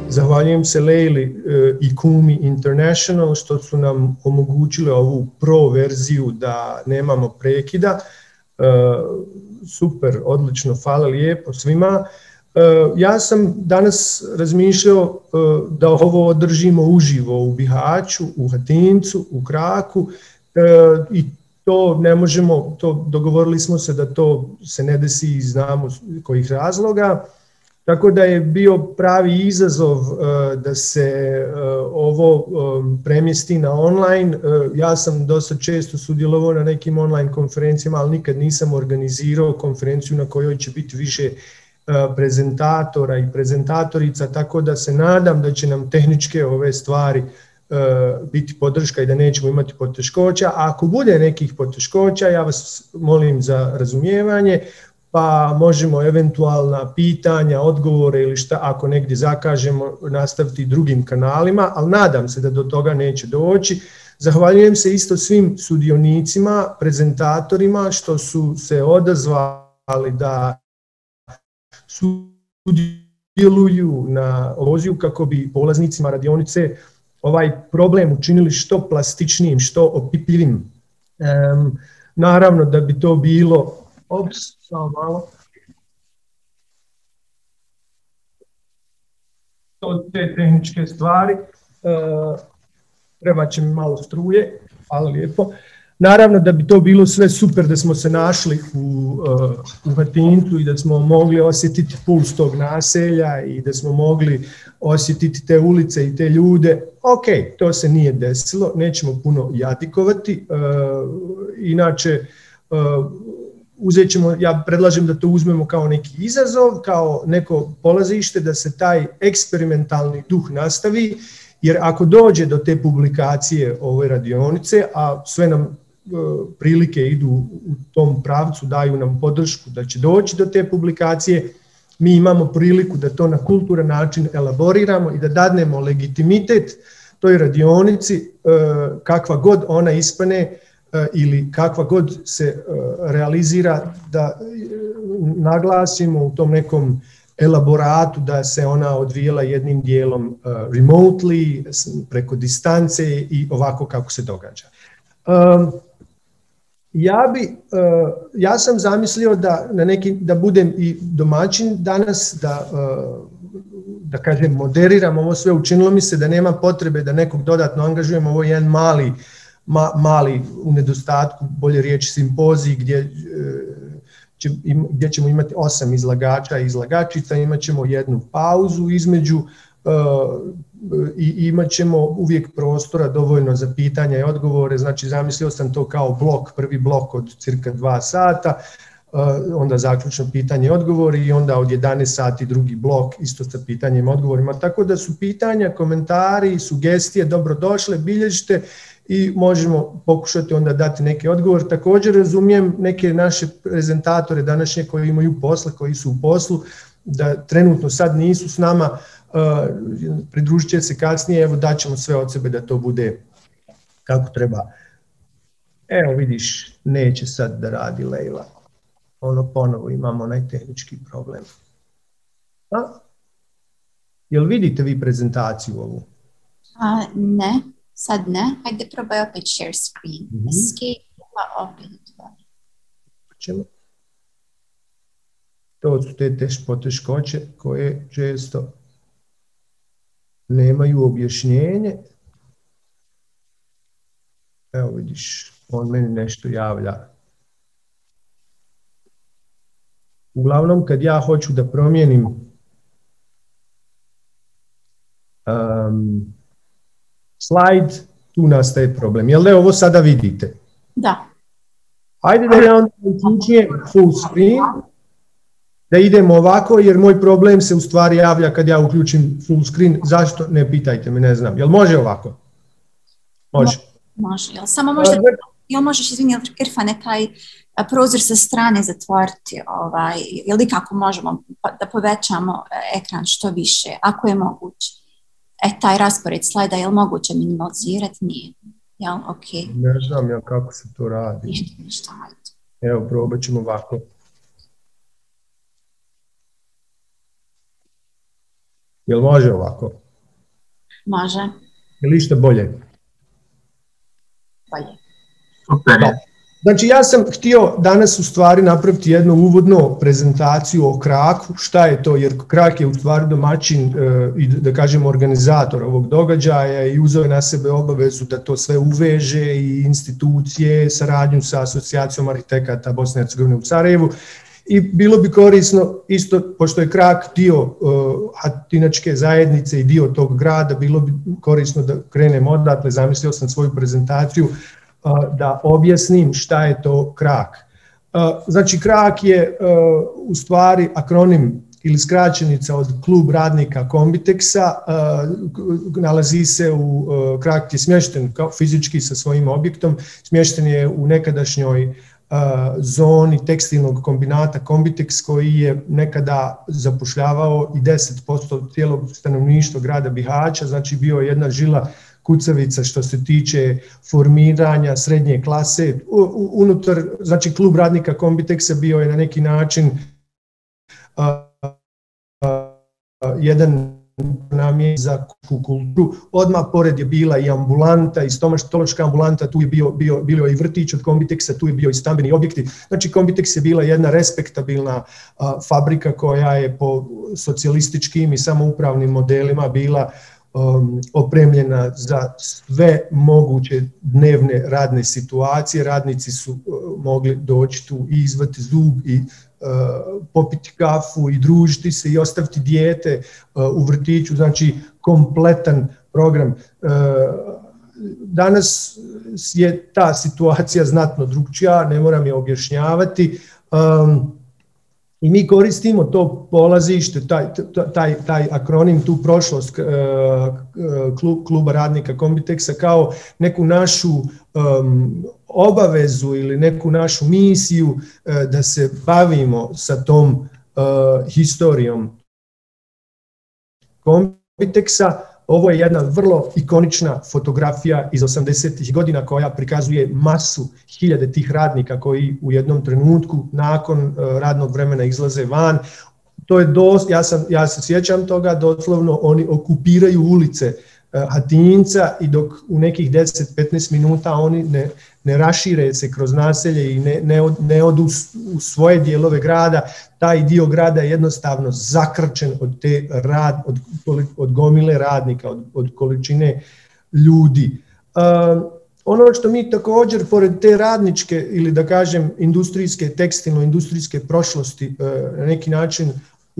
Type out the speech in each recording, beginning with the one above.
Zahvaljujem se Lejli i Kumi International što su nam omogućile ovu pro verziju da nemamo prekida. Super, odlično, hvala lijepo svima. Ja sam danas razmišljao da ovo održimo uživo u Bihaću, u Hatincu, u Kraku i to ne možemo, dogovorili smo se da to se ne desi iz znamo kojih razloga. Tako da je bio pravi izazov da se ovo premjesti na online. Ja sam dosta često sudjelovao na nekim online konferencijama, ali nikad nisam organizirao konferenciju na kojoj će biti više prezentatora i prezentatorica, tako da se nadam da će nam tehničke ove stvari biti podrška i da nećemo imati poteškoća. A ako bude nekih poteškoća, ja vas molim za razumijevanje, pa možemo eventualna pitanja, odgovore ili šta, ako negdje zakažemo, nastaviti drugim kanalima, ali nadam se da do toga neće doći. Zahvaljujem se isto svim sudionicima, prezentatorima što su se odazvali da sudjeluju na pozivu kako bi polaznicima radionice ovaj problem učinili što plastičnijim, što opipljivim. Naravno da bi to bilo... samo malo. To te tehničke stvari. Treba će mi malo struje, hvala lijepo. Naravno da bi to bilo sve super da smo se našli u Hatincu i da smo mogli osjetiti puls tog naselja i da smo mogli osjetiti te ulice i te ljude. Ok, to se nije desilo, nećemo puno jadikovati. Inače, uzet ćemo, ja predlažem da to uzmemo kao neki izazov, kao neko polazište da se taj eksperimentalni duh nastavi, jer ako dođe do te publikacije ove radionice, a sve nam prilike idu u tom pravcu, daju nam podršku da će doći do te publikacije, mi imamo priliku da to na kulturan način elaboriramo i da dadnemo legitimitet toj radionici, kakva god ona ispane, ili kakva god se realizira, da naglasimo u tom nekom elaboratu da se ona odvijela jednim dijelom remotely, preko distance i ovako kako se događa. Ja sam zamislio da budem i domaćin danas, da kažem moderiram ovo sve. Učinilo mi se da nema potrebe da nekog dodatno angažujemo, ovo je jedan mali u nedostatku, bolje riječi simpozij, gdje ćemo imati 8 izlagača i izlagačica, imat ćemo jednu pauzu između i imat ćemo uvijek prostora dovoljno za pitanja i odgovore. Znači zamislio sam to kao blok, prvi blok od cirka 2 sata, onda zaključno pitanje i odgovori i onda od 11 sati drugi blok isto sa pitanjem i odgovorima. Tako da su pitanja, komentari, sugestije dobrodošle, bilježite i možemo pokušati onda dati neke odgovore. Također razumijem neke naše prezentatore današnje koji imaju posla, koji su u poslu, da trenutno sad nisu s nama, pridružit će se kasnije, evo daćemo sve od sebe da to bude kako treba. Evo vidiš, neće sad da radi Lejla. Ponovo imamo onaj tehnički problem. Jel vidite vi prezentaciju ovu? Ne. Sad ne, hajde probaj opet share screen. Escape, pa opet otvori. To su te poteškoće koje često nemaju objašnjenje. Evo vidiš, on meni nešto javlja. Uglavnom, kad ja hoću da promijenim slajd, tu nastaje problem. Jel da ovo sada vidite? Da. Ajde da ja onda uključujem full screen, da idemo ovako, jer moj problem se u stvari javlja kad ja uključim full screen. Zašto? Ne pitajte me, ne znam. Jel može ovako? Može. Može. Samo možda, jel možeš, izvini, Irfane, taj prozor sa strane zatvoriti? Jel ikako možemo da povećamo ekran što više, ako je moguće? Taj raspored slajda, je li moguće minimalizirati? Nije. Jel, ok. Ne znam ja kako se to radi. Ništa, hajde. Evo, probat ćemo ovako. Jel može ovako? Može. Ili išta bolje? Bolje. Super. Da. Znači ja sam htio danas u stvari napraviti jednu uvodnu prezentaciju o Kraku, šta je to, jer Krak je u stvari domaćin i da kažem organizator ovog događaja i uzeo je na sebe obavezu da to sve uveže i institucije, saradnju sa Asocijacijom arhitekata Bosne i Hercegovine u Sarajevu. I bilo bi korisno, isto pošto je Krak dio Hatinačke zajednice i dio tog grada, bilo bi korisno da krenemo odatle, zamislio sam svoju prezentaciju, da objasnim šta je to Krak. Znači Krak je u stvari akronim ili skraćenica od Klub radnika Kombiteksa, nalazi se Krak je smješten fizički sa svojim objektom, smješten je u nekadašnjoj zoni tekstilnog kombinata Kombiteks koji je nekada zapošljavao i 10% cijelog stanovništva grada Bihaća, znači bio je jedna žila kucavica što se tiče formiranja srednje klase. Unutar, znači Klub radnika Kombiteksa bio je na neki način jedan namjen za kulturu. Odmah pored je bila i ambulanta, i stomatološka ambulanta, tu je bio i vrtić od Kombiteksa, tu je bio i stambeni objekti. Znači Kombiteks je bila jedna respektabilna fabrika koja je po socijalističkim i samoupravnim modelima bila opremljena za sve moguće dnevne radne situacije. Radnici su mogli doći tu i izvati zub i popiti kafu i družiti se i ostaviti dijete u vrtiću, znači kompletan program. Danas je ta situacija znatno drugčija, ne moram je objašnjavati. I mi koristimo to polazište, taj akronim, tu prošlost Kluba radnika Kombiteksa kao neku našu obavezu ili neku našu misiju da se bavimo sa tom historijom Kombiteksa. Ovo je jedna vrlo ikonična fotografija iz 80-ih godina koja prikazuje masu, hiljade tih radnika koji u jednom trenutku nakon radnog vremena izlaze van. To je ja se sjećam toga, doslovno oni okupiraju ulice Hatinca i dok u nekih 10-15 minuta oni ne rašire se kroz naselje i ne odu u svoje dijelove grada, taj dio grada je jednostavno zakrčen od gomile radnika, od količine ljudi. Ono što mi također, pored te radničke ili da kažem industrijske, tekstilno-industrijske prošlosti na neki način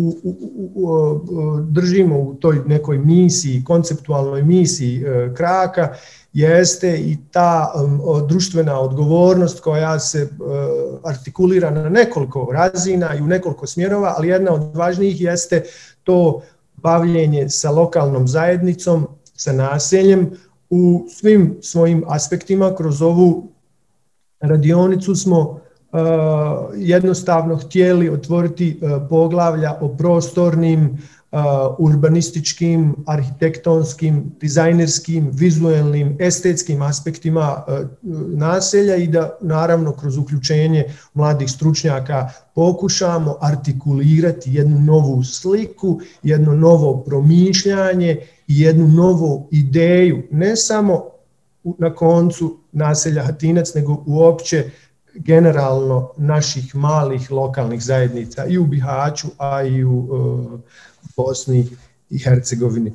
držimo u toj nekoj misiji, konceptualnoj misiji Kraka, jeste i ta društvena odgovornost koja se artikulira na nekoliko razina i u nekoliko smjerova, ali jedna od važnijih jeste to bavljenje sa lokalnom zajednicom, sa naseljem u svim svojim aspektima. Kroz ovu radionicu smo jednostavno htjeli otvoriti poglavlja o prostornim, urbanističkim, arhitektonskim, dizajnerskim, vizuelnim, estetskim aspektima naselja i da naravno kroz uključenje mladih stručnjaka pokušamo artikulirati jednu novu sliku, jedno novo promišljanje i jednu novu ideju, ne samo na koncu naselja Hatinac, nego uopće generalno naših malih lokalnih zajednica i u Bihaću, a i u Bosni i Hercegovini.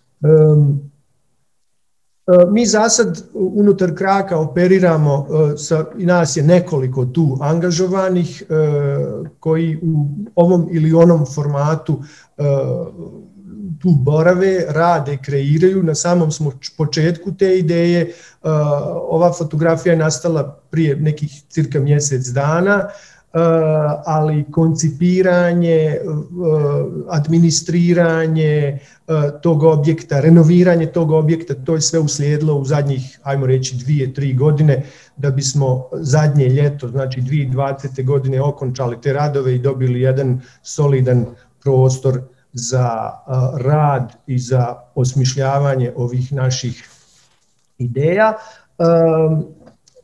Mi za sad unutar Kraka operiramo, i nas je nekoliko tu angažovanih koji u ovom ili onom formatu tu borave, rade, kreiraju. Na samom smo početku te ideje. Ova fotografija je nastala prije nekih cirka mjesec dana, ali koncipiranje, administriranje tog objekta, renoviranje tog objekta, to je sve uslijedilo u zadnjih, ajmo reći, 2-3 godine, da bismo zadnje ljeto, znači 2020. godine okončali te radove i dobili jedan solidan prostor za rad i za osmišljavanje ovih naših ideja.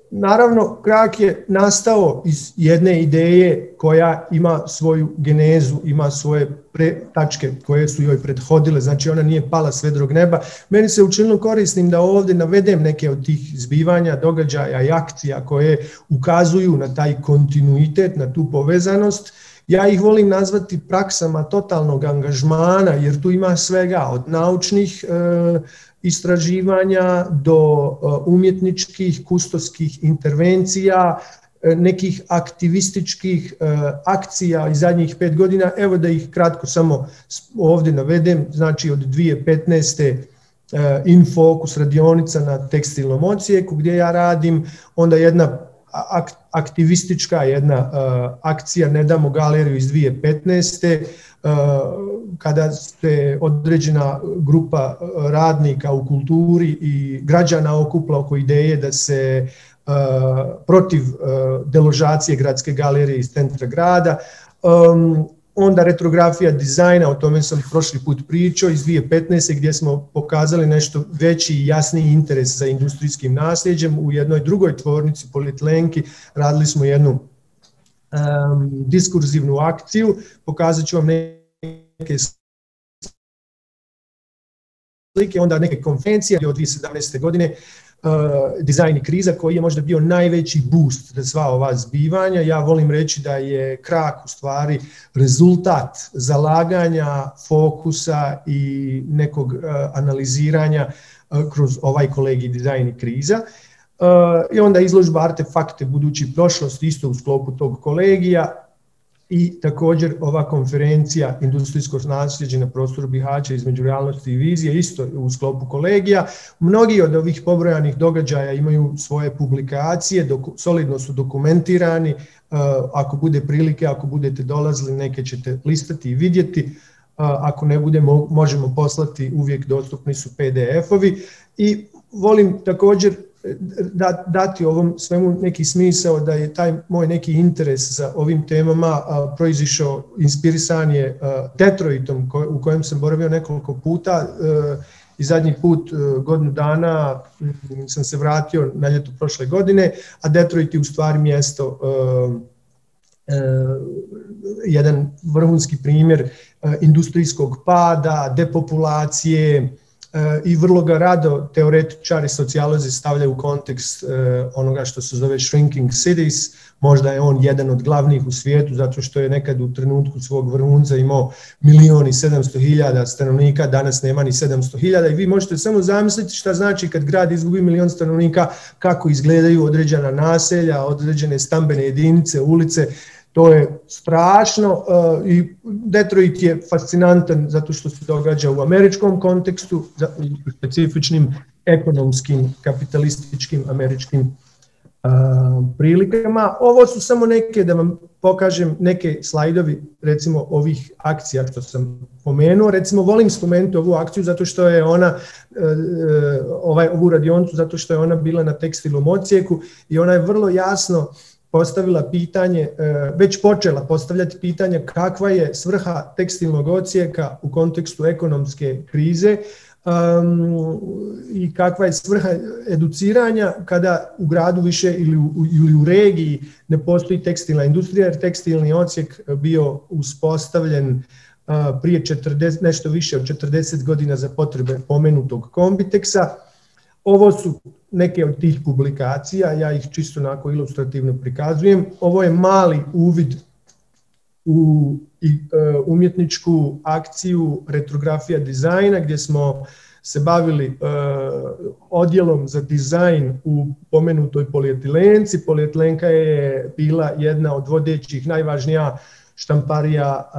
Naravno, Krak je nastao iz jedne ideje koja ima svoju genezu, ima svoje tačke koje su joj prethodile, znači ona nije pala s vedrog neba. Meni se učinilo korisnim da ovdje navedem neke od tih zbivanja, događaja i akcija koje ukazuju na taj kontinuitet, na tu povezanost. Ja ih volim nazvati praksama totalnog angažmana, jer tu ima svega od naučnih istraživanja do umjetničkih, kustoskih intervencija, nekih aktivističkih akcija iz zadnjih 5 godina. Evo da ih kratko samo ovdje navedem, znači od 2015. InFocus radionica na tekstilnom odsjeku gdje ja radim, onda jedna aktivistička akcija Ne damo galeriju iz 2015. Kada se određena grupa radnika u kulturi i građana okupla oko ideje da se protiv deložacije Gradske galerije iz centra grada. Onda retrografija dizajna, o tome sam prošli put pričao, iz 2015. gdje smo pokazali nešto veći i jasniji interes za industrijskim nasljeđem. U jednoj drugoj tvornici Polietlenki radili smo jednu diskurzivnu akciju, pokazat ću vam neke slike, onda neke konferencije od 2017. godine, dizajn i kriza, koji je možda bio najveći boost za sva ova zbivanja. Ja volim reći da je Krak u stvari rezultat zalaganja, fokusa i nekog analiziranja kroz ovaj kolegij dizajn i kriza. I onda izložba Artefakte budući prošlosti isto u sklopu tog kolegija i također ova konferencija Industrijsko nasljeđe na prostoru Bihaća između realnosti i vizije isto u sklopu kolegija. Mnogi od ovih pobrojanih događaja imaju svoje publikacije, solidno su dokumentirani. Ako bude prilike, ako budete dolazili, neke ćete listati i vidjeti. Ako ne bude, možemo poslati, uvijek dostupni su PDF-ovi. I volim također dati ovom svemu neki smisao da je taj moj neki interes za ovim temama proizišao, inspirisan je Detroitom u kojem sam boravio nekoliko puta i zadnji put godinu dana sam se vratio na ljeto prošle godine, a Detroit je u stvari mjesto, jedan vrhunski primjer industrijskog pada, depopulacije, i vrlo ga rado teoretičari sociolozi stavljaju u kontekst onoga što se zove shrinking cities. Možda je on jedan od glavnih u svijetu zato što je nekad u trenutku svog vrhunca imao 1.700.000 stanovnika, danas nema ni 700.000 i vi možete samo zamisliti šta znači kad grad izgubi 1.000.000 stanovnika, kako izgledaju određena naselja, određene stambene jedinice, ulice. To je strašno i Detroit je fascinantan zato što se događa u američkom kontekstu, u specifičnim ekonomskim, kapitalističkim, američkim prilikama. Ovo su samo neke, da vam pokažem neke slajdovi, recimo ovih akcija što sam pomenuo. Recimo volim spomenuti ovu akciju zato što je ona, ovu radionicu, zato što je ona bila na tekstilnom odsjeku i ona je vrlo jasno postavila pitanje, već počela postavljati pitanje kakva je svrha tekstilnog odsjeka u kontekstu ekonomske krize i kakva je svrha educiranja kada u gradu više ili u regiji ne postoji tekstilna industrija, jer tekstilni odsjek bio uspostavljen prije nešto više od 40 godina za potrebe pomenutog Kombiteksa. Ovo su neke od tih publikacija, ja ih čisto onako ilustrativno prikazujem. Ovo je mali uvid u umjetničku akciju Retrografija dizajna gdje smo se bavili odjelom za dizajn u pomenutoj Polietilenci. Polietilenka je bila jedna od vodećih, najvažnija štamparija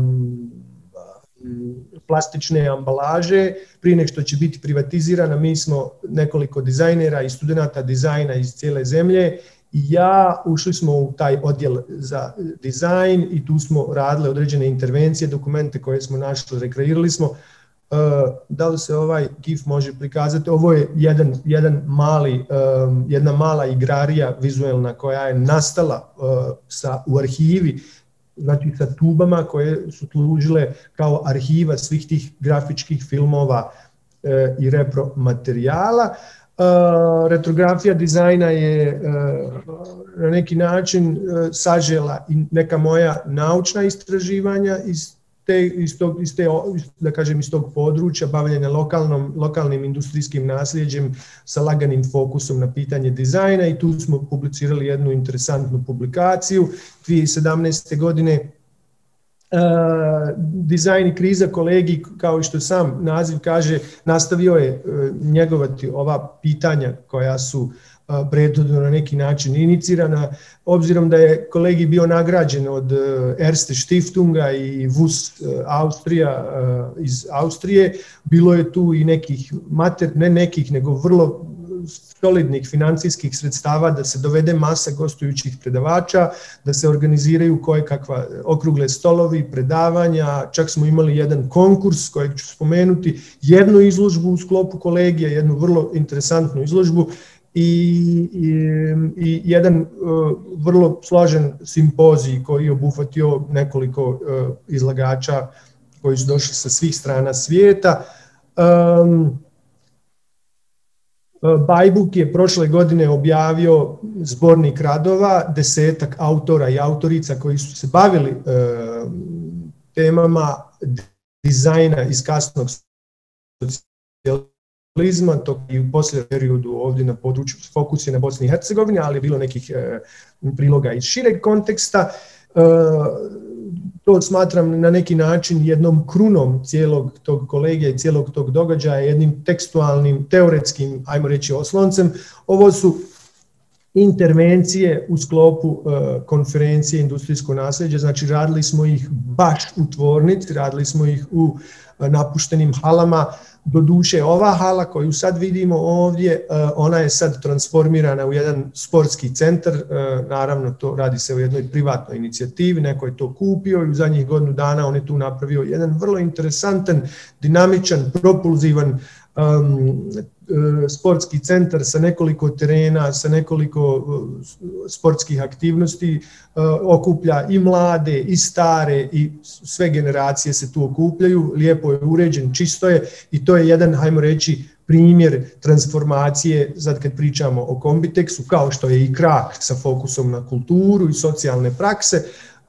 plastične ambalaže. Prije nego što će biti privatizirana, mi smo nekoliko dizajnera i studenata dizajna iz cijele zemlje i ušli smo u taj odjel za dizajn i tu smo radili određene intervencije, dokumente koje smo našli, rekreirali smo. Da li se ovaj GIF može prikazati? Ovo je jedna mala igrarija vizualna koja je nastala u arhivi, znači sa tubama koje su služile kao arhiva svih tih grafičkih filmova i repromaterijala. Retrografija dizajna je na neki način sažela i neka moja naučna istraživanja iz tog područja bavljenja lokalnim industrijskim nasljeđem sa laganim fokusom na pitanje dizajna i tu smo publicirali jednu interesantnu publikaciju 2017. godine. Dizajn i kriza kolegij, kao i što sam naziv kaže, nastavio je njegovati ova pitanja koja su prethodno na neki način inicirana. Obzirom da je kolegij bio nagrađen od Erste Stiftunga i WUS Austrija iz Austrije, bilo je tu i nego vrlo solidnih financijskih sredstava da se dovede masa gostujućih predavača, da se organiziraju kojekakva okrugle stolovi, predavanja, čak smo imali jedan konkurs kojeg ću spomenuti, jednu izložbu u sklopu kolegija, jednu vrlo interesantnu izložbu i jedan vrlo složen simpozij koji je obuhvatio nekoliko izlagača koji su došli sa svih strana svijeta. Bajbuk je prošle godine objavio zbornik radova, 10-ak autora i autorica koji su se bavili temama dizajna iz kasnog socijalizma, to i u posljednjem periodu ovdje na području, fokus je na Bosni i Hercegovini, ali je bilo nekih priloga iz šireg konteksta. To smatram na neki način jednom krunom cijelog tog kolegija i cijelog tog događaja, jednim tekstualnim, teoretskim, ajmo reći, osloncem. Ovo su intervencije u sklopu konferencije industrijsko nasljeđe, znači radili smo ih baš u tvornici, radili smo ih u napuštenim halama. Doduše, ova hala koju sad vidimo ovdje, ona je sad transformirana u jedan sportski centar, naravno to radi se o jednoj privatnoj inicijativi, neko je to kupio i u zadnjih godinu dana on je tu napravio jedan vrlo interesantan, dinamičan, propulzivan sportski centar sa nekoliko terena, sa nekoliko sportskih aktivnosti, okuplja i mlade i stare i sve generacije se tu okupljaju, lijepo je uređen, čisto je i to je jedan, hajmo reći, primjer transformacije, sad kad pričamo o Kombiteksu, kao što je i Krak sa fokusom na kulturu i socijalne prakse.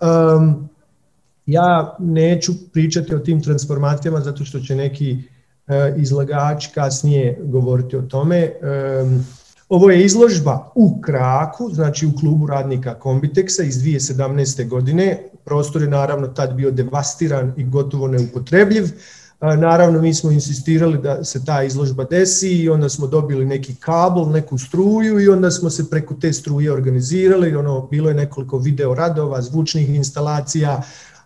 Ja neću pričati o tim transformacijama zato što će neki izlagač kasnije govoriti o tome. Ovo je izložba u Kraku, znači u klubu radnika Kombiteksa iz 2017. godine. Prostor je naravno tad bio devastiran i gotovo neupotrebljiv. Naravno mi smo insistirali da se ta izložba desi i onda smo dobili neki kabel, neku struju i onda smo se preko te struje organizirali. Bilo je nekoliko video radova, zvučnih instalacija,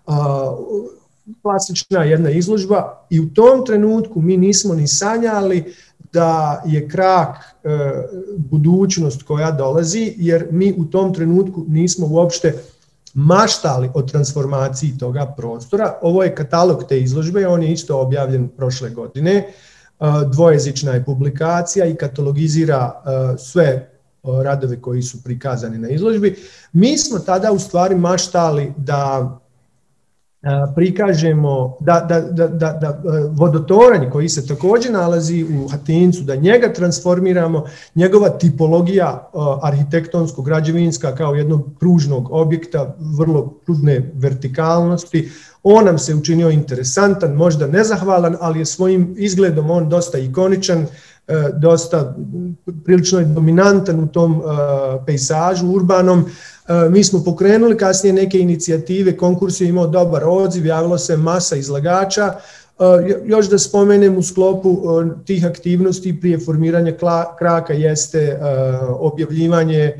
klasična jedna izložba i u tom trenutku mi nismo ni sanjali da je Krak budućnost koja dolazi, jer mi u tom trenutku nismo uopšte maštali o transformaciji toga prostora. Ovo je katalog te izložbe, on je isto objavljen prošle godine, dvojezična je publikacija i katalogizira sve radove koji su prikazani na izložbi. Mi smo tada u stvari maštali da prikažemo da vodotoranj koji se također nalazi u Hatincu, da njega transformiramo, njegova tipologija arhitektonsko-građevinska kao jednog pružnog objekta, vrlo trudne vertikalnosti, on nam se učinio interesantan, možda nezahvalan, ali je svojim izgledom on dosta ikoničan, dosta prilično je dominantan u tom pejsažu urbanom. Mi smo pokrenuli kasnije neke inicijative, konkurs je imao dobar odziv, javilo se masa izlagača. Još da spomenem u sklopu tih aktivnosti prije formiranja Kraka jeste objavljivanje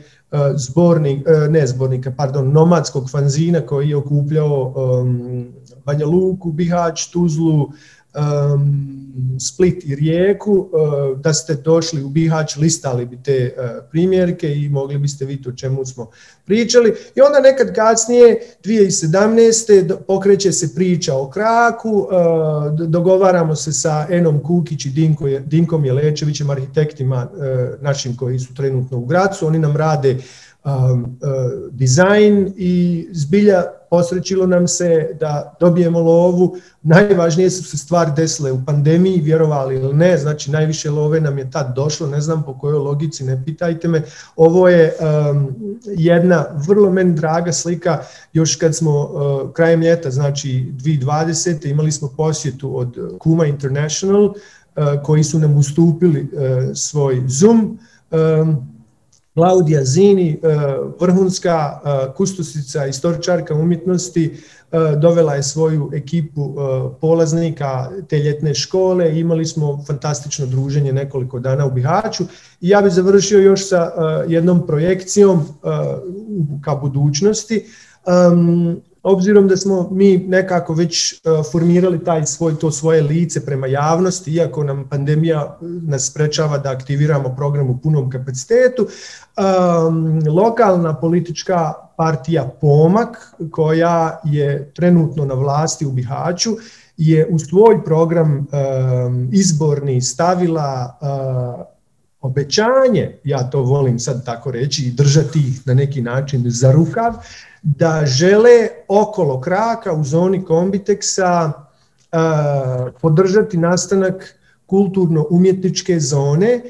nomadskog fanzina koji je okupljao Banja Luku, Bihać, Tuzlu, Split i Rijeku. Da ste došli u Bihać, listali bi te primjerke i mogli biste vidjeti o čemu smo pričali. I onda nekad kasnije, 2017. pokreće se priča o Kraku, dogovaramo se sa Enom Kukić i Dinkom Jelečevićem, arhitektima našim koji su trenutno u Gracu. Oni nam rade dizajn i zbilja posrećilo nam se da dobijemo lovu. Najvažnije su se stvari desile u pandemiji, vjerovali ili ne, znači najviše love nam je tad došlo, ne znam po kojoj logici, ne pitajte me. Ovo je jedna vrlo meni draga slika, još kad smo krajem ljeta, znači 2020. imali smo posjetu od Kuma International, koji su nam ustupili svoj Zoom. Klaudija Zini, vrhunska kustosica, istoričarka umjetnosti, dovela je svoju ekipu polaznika te ljetne škole. Imali smo fantastično druženje nekoliko dana u Bihaću i ja bih završio još sa jednom projekcijom ka budućnosti. Obzirom da smo mi nekako već formirali to svoje lice prema javnosti, iako nam pandemija nas sprečava da aktiviramo program u punom kapacitetu, lokalna politička partija Pomak, koja je trenutno na vlasti u Bihaću, je u svoj program izborni stavila obećanje, ja to volim sad tako reći i držati ih na neki način za rukav, da žele okolo Kraka u zoni Kombiteksa podržati nastanak kulturno-umjetničke zone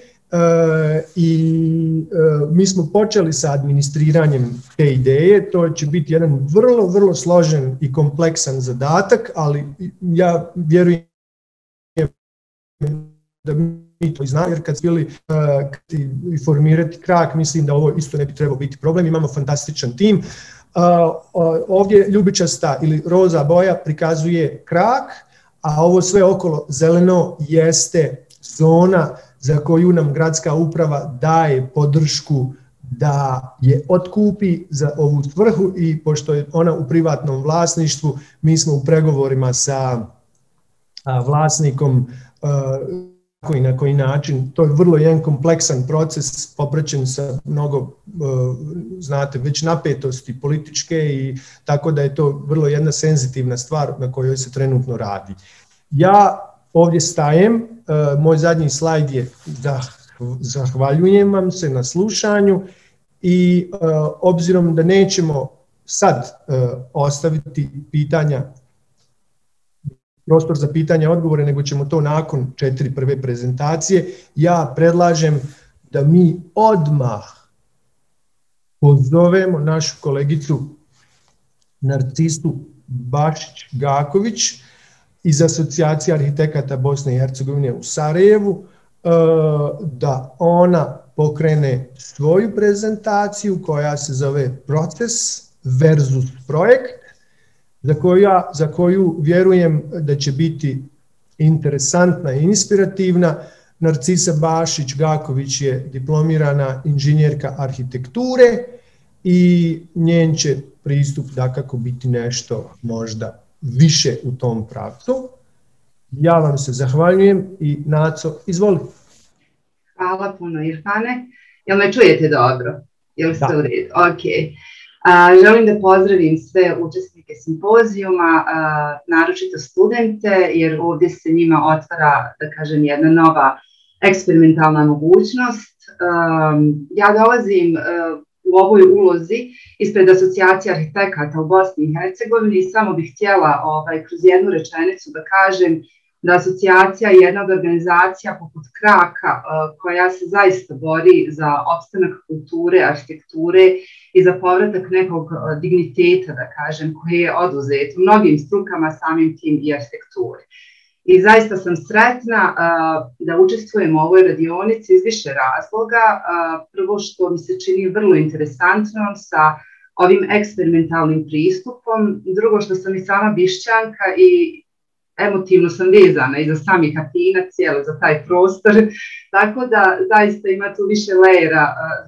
i mi smo počeli sa administriranjem te ideje. To će biti jedan vrlo, vrlo složen i kompleksan zadatak, ali ja vjerujem da mi to znamo, jer kad smo bili formirati Krak, mislim da ovo isto ne bi trebao biti problem. Imamo fantastičan tim. Ovdje ljubičasta ili roza boja prikazuje Krak, a ovo sve okolo zeleno jeste zona za koju nam gradska uprava daje podršku da je otkupi za ovu svrhu i pošto je ona u privatnom vlasništvu, mi smo u pregovorima sa vlasnikom i na koji način. To je vrlo jedan kompleksan proces popraćen sa mnogo, znate, već napetosti političke i tako da je to vrlo jedna senzitivna stvar na kojoj se trenutno radi. Ja ovdje stajem, moj zadnji slajd je da zahvaljujem vam se na slušanju i obzirom da nećemo sad ostaviti prostor za pitanja i odgovore, nego ćemo to nakon 4 prve prezentacije, ja predlažem da mi odmah pozovemo našu kolegicu Narcisu Bašić-Gaković iz Asocijacije arhitekata Bosne i Hercegovine u Sarajevu, da ona pokrene svoju prezentaciju koja se zove Proces versus projekt, za koju vjerujem da će biti interesantna i inspirativna. Narcisa Bašić-Gaković je diplomirana inženjerka arhitekture i njen će pristup dakako biti nešto možda više u tom pravcu. Ja vam se zahvaljujem i Naco, izvoli. Hvala puno Irfane. Jel me čujete dobro? Jel ste u redu? Ok. Želim da pozdravim sve učesnike simpozijuma, naročito studente, jer ovdje se njima otvara, da kažem, jedna nova eksperimentalna mogućnost. Ja dolazim u ovoj ulozi ispred Asocijacije arhitekata u Bosni i Hercegovini i samo bih htjela kroz jednu rečenicu da kažem da asocijacija je jedna od organizacija poput Kraka koja se zaista bori za opstanak kulture, arhitekture i za povratak nekog digniteta, da kažem, koji je oduzet u mnogim strukama, samim tim i arhitekturi. I zaista sam sretna da učestvujem u ovoj radionici iz više razloga. Prvo što mi se čini vrlo interesantnom sa ovim eksperimentalnim pristupom, drugo što sam i sama Bišćanka i emotivno sam vezana i za sami Hatinac, za taj prostor, tako da zaista ima tu više lejera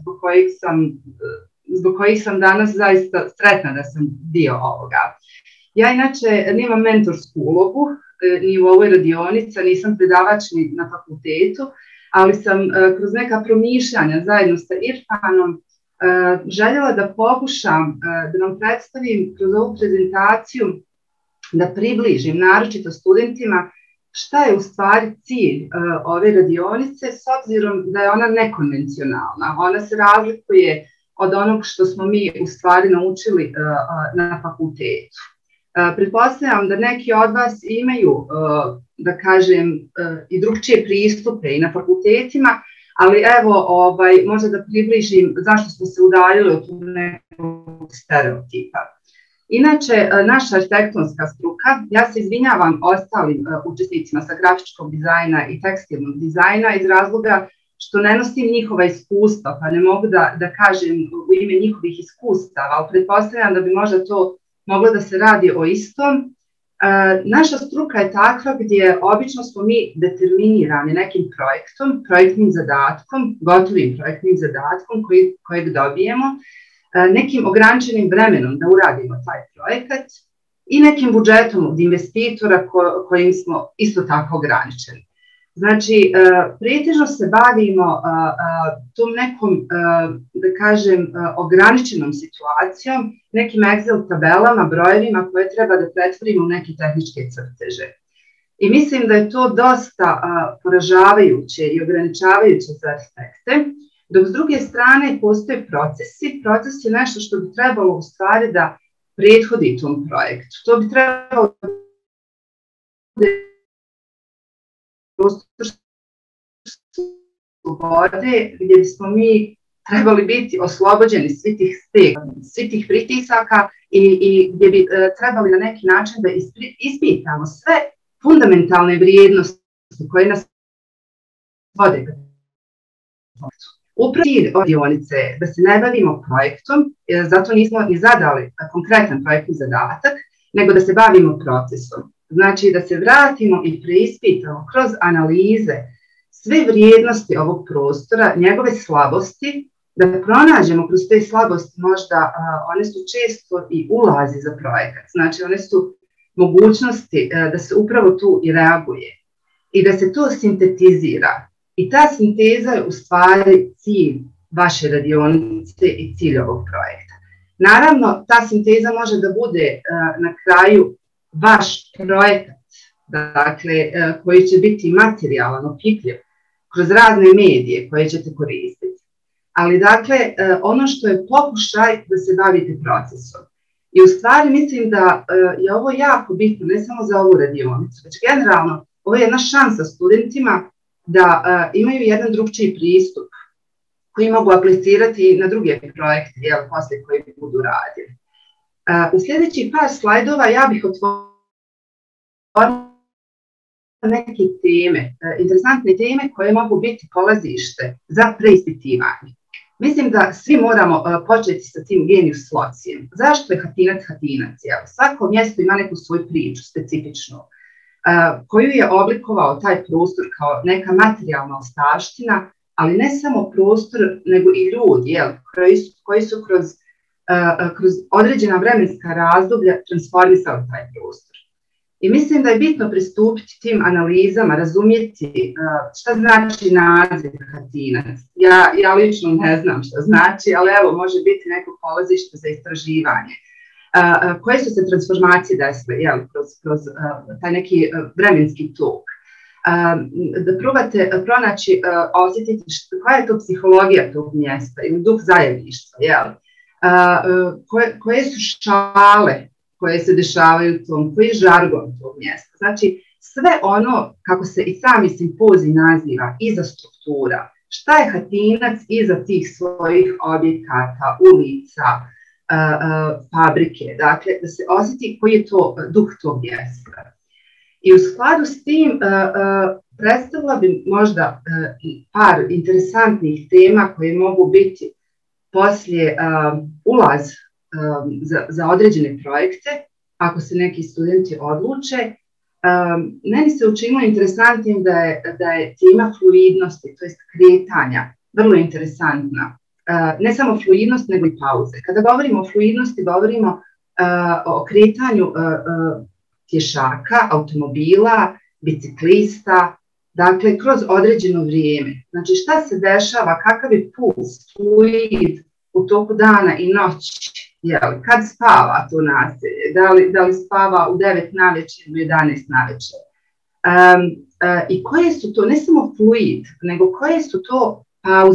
zbog kojih sam danas zaista sretna da sam dio ovoga. Ja inače nemam mentorsku ulogu, ni u ovoj radionici, nisam predavač ni na fakultetu, ali sam kroz neka promišljanja zajedno sa Irfanom željela da pokušam da nam predstavim kroz ovu prezentaciju, da približim naročito studentima šta je u stvari cilj ove radionice, s obzirom da je ona nekonvencionalna. Ona se razlikuje od onog što smo mi u stvari naučili na fakultetu. Pretpostavljam da neki od vas imaju, da kažem, i drugčije pristupe i na fakultetima, ali evo, možda da približim zašto smo se udaljili od nekog stereotipa. Inače, naša arhitektonska struka, ja se izvinjavam ostalim učesnicima sa grafičkog dizajna i tekstilnog dizajna iz razloga što ne nosim njihova iskustva, pa ne mogu da kažem u ime njihovih iskustava, ali pretpostavljam da bi možda to moglo da se radi o istom. Naša struka je takva gdje obično smo mi determinirani nekim projektom, projektnim zadatkom, gotovim projektnim zadatkom kojeg dobijemo, nekim ograničenim vremenom da uradimo taj projekat i nekim budžetom od investitora kojim smo isto tako ograničeni. Znači, pretežno se bavimo tom nekom, da kažem, ograničenom situacijom, nekim Excel tabelama, brojevima koje treba da pretvorimo u neke tehničke crteže. I mislim da je to dosta poražavajuće i ograničavajuće za arhitekte, dok s druge strane postoje procesi. Proces je nešto što bi trebalo u stvari da prethodi tom projektu. To bi trebalo prostor slobode gdje bismo mi trebali biti oslobođeni svih tih pritisaka i gdje bi trebali na neki način da ispitamo sve fundamentalne vrijednosti koje nas vode. Upravo cilj radionice je da se ne bavimo projektom, zato nismo ni zadali konkretan projektni zadatak, nego da se bavimo procesom. Znači da se vratimo i preispitamo kroz analize sve vrijednosti ovog prostora, njegove slabosti, da pronađemo kroz te slabosti možda, one su često i ulazi za projekat, znači one su mogućnosti da se upravo tu i reaguje i da se to sintetizira. I ta sinteza je u stvari cilj vaše radionice i cilj ovog projekta. Naravno, ta sinteza može da bude na kraju vaš projekat, dakle, koji će biti materijalan, opipljiv, kroz razne medije koje ćete koristiti. Ali, dakle, ono što je pokušaj da se bavite procesom. I u stvari mislim da je ovo jako bitno, ne samo za ovu radionicu, već generalno, ovo je jedna šansa studentima da imaju jedan drugčiji pristup koji mogu aplicirati na druge projekte, poslije koji budu radili. U sljedećih par slajdova ja bih otvorila neke teme, interesantne teme koje mogu biti polazište za preispitivanje. Mislim da svi moramo početi sa tim genius loci. Zašto je Hatinac Hatinac? Svako mjesto ima neku svoju priču, specifičnu, koju je oblikovao taj prostor kao neka materijalna ostavština, ali ne samo prostor, nego i ljudi koji su kroz određena vremenska razdoblja transformisali taj prostor. I mislim da je bitno pristupiti tim analizama, razumjeti šta znači naziv Hatinac. Ja lično ne znam šta znači, ali evo može biti neko polazište za istraživanje. Koje su se transformacije desile kroz taj neki vremenski tok. Da probate pronaći, osjetiti koja je to psihologija tog mjesta ili duh zajedništva, koje su šale koje se dešavaju u tom, koji je žargon tog mjesta. Znači, sve ono, kako se i sami simpozij naziva, iza struktura, šta je Hatinac iza tih svojih objekata, ulica, fabrike, dakle, da se osjeti koji je to duh tog mjesta. I u skladu s tim predstavila bi možda par interesantnih tema koje mogu biti poslije ulaz za određene projekte, ako se neki studenti odluče. Meni se učinilo interesantnim da je tema fluidnosti, to jest kretanja, vrlo interesantna. Ne samo fluidnost, nego i pauze. Kada govorimo o fluidnosti, govorimo o kretanju pješaka, automobila, biciklista, dakle, kroz određeno vrijeme. Znači, šta se dešava, kakav je puls, fluid u toku dana i noći, kad spava to naselje, da li spava u 9 navečer ili 11 navečer. I koje su to, ne samo fluid, nego koje su to pauze,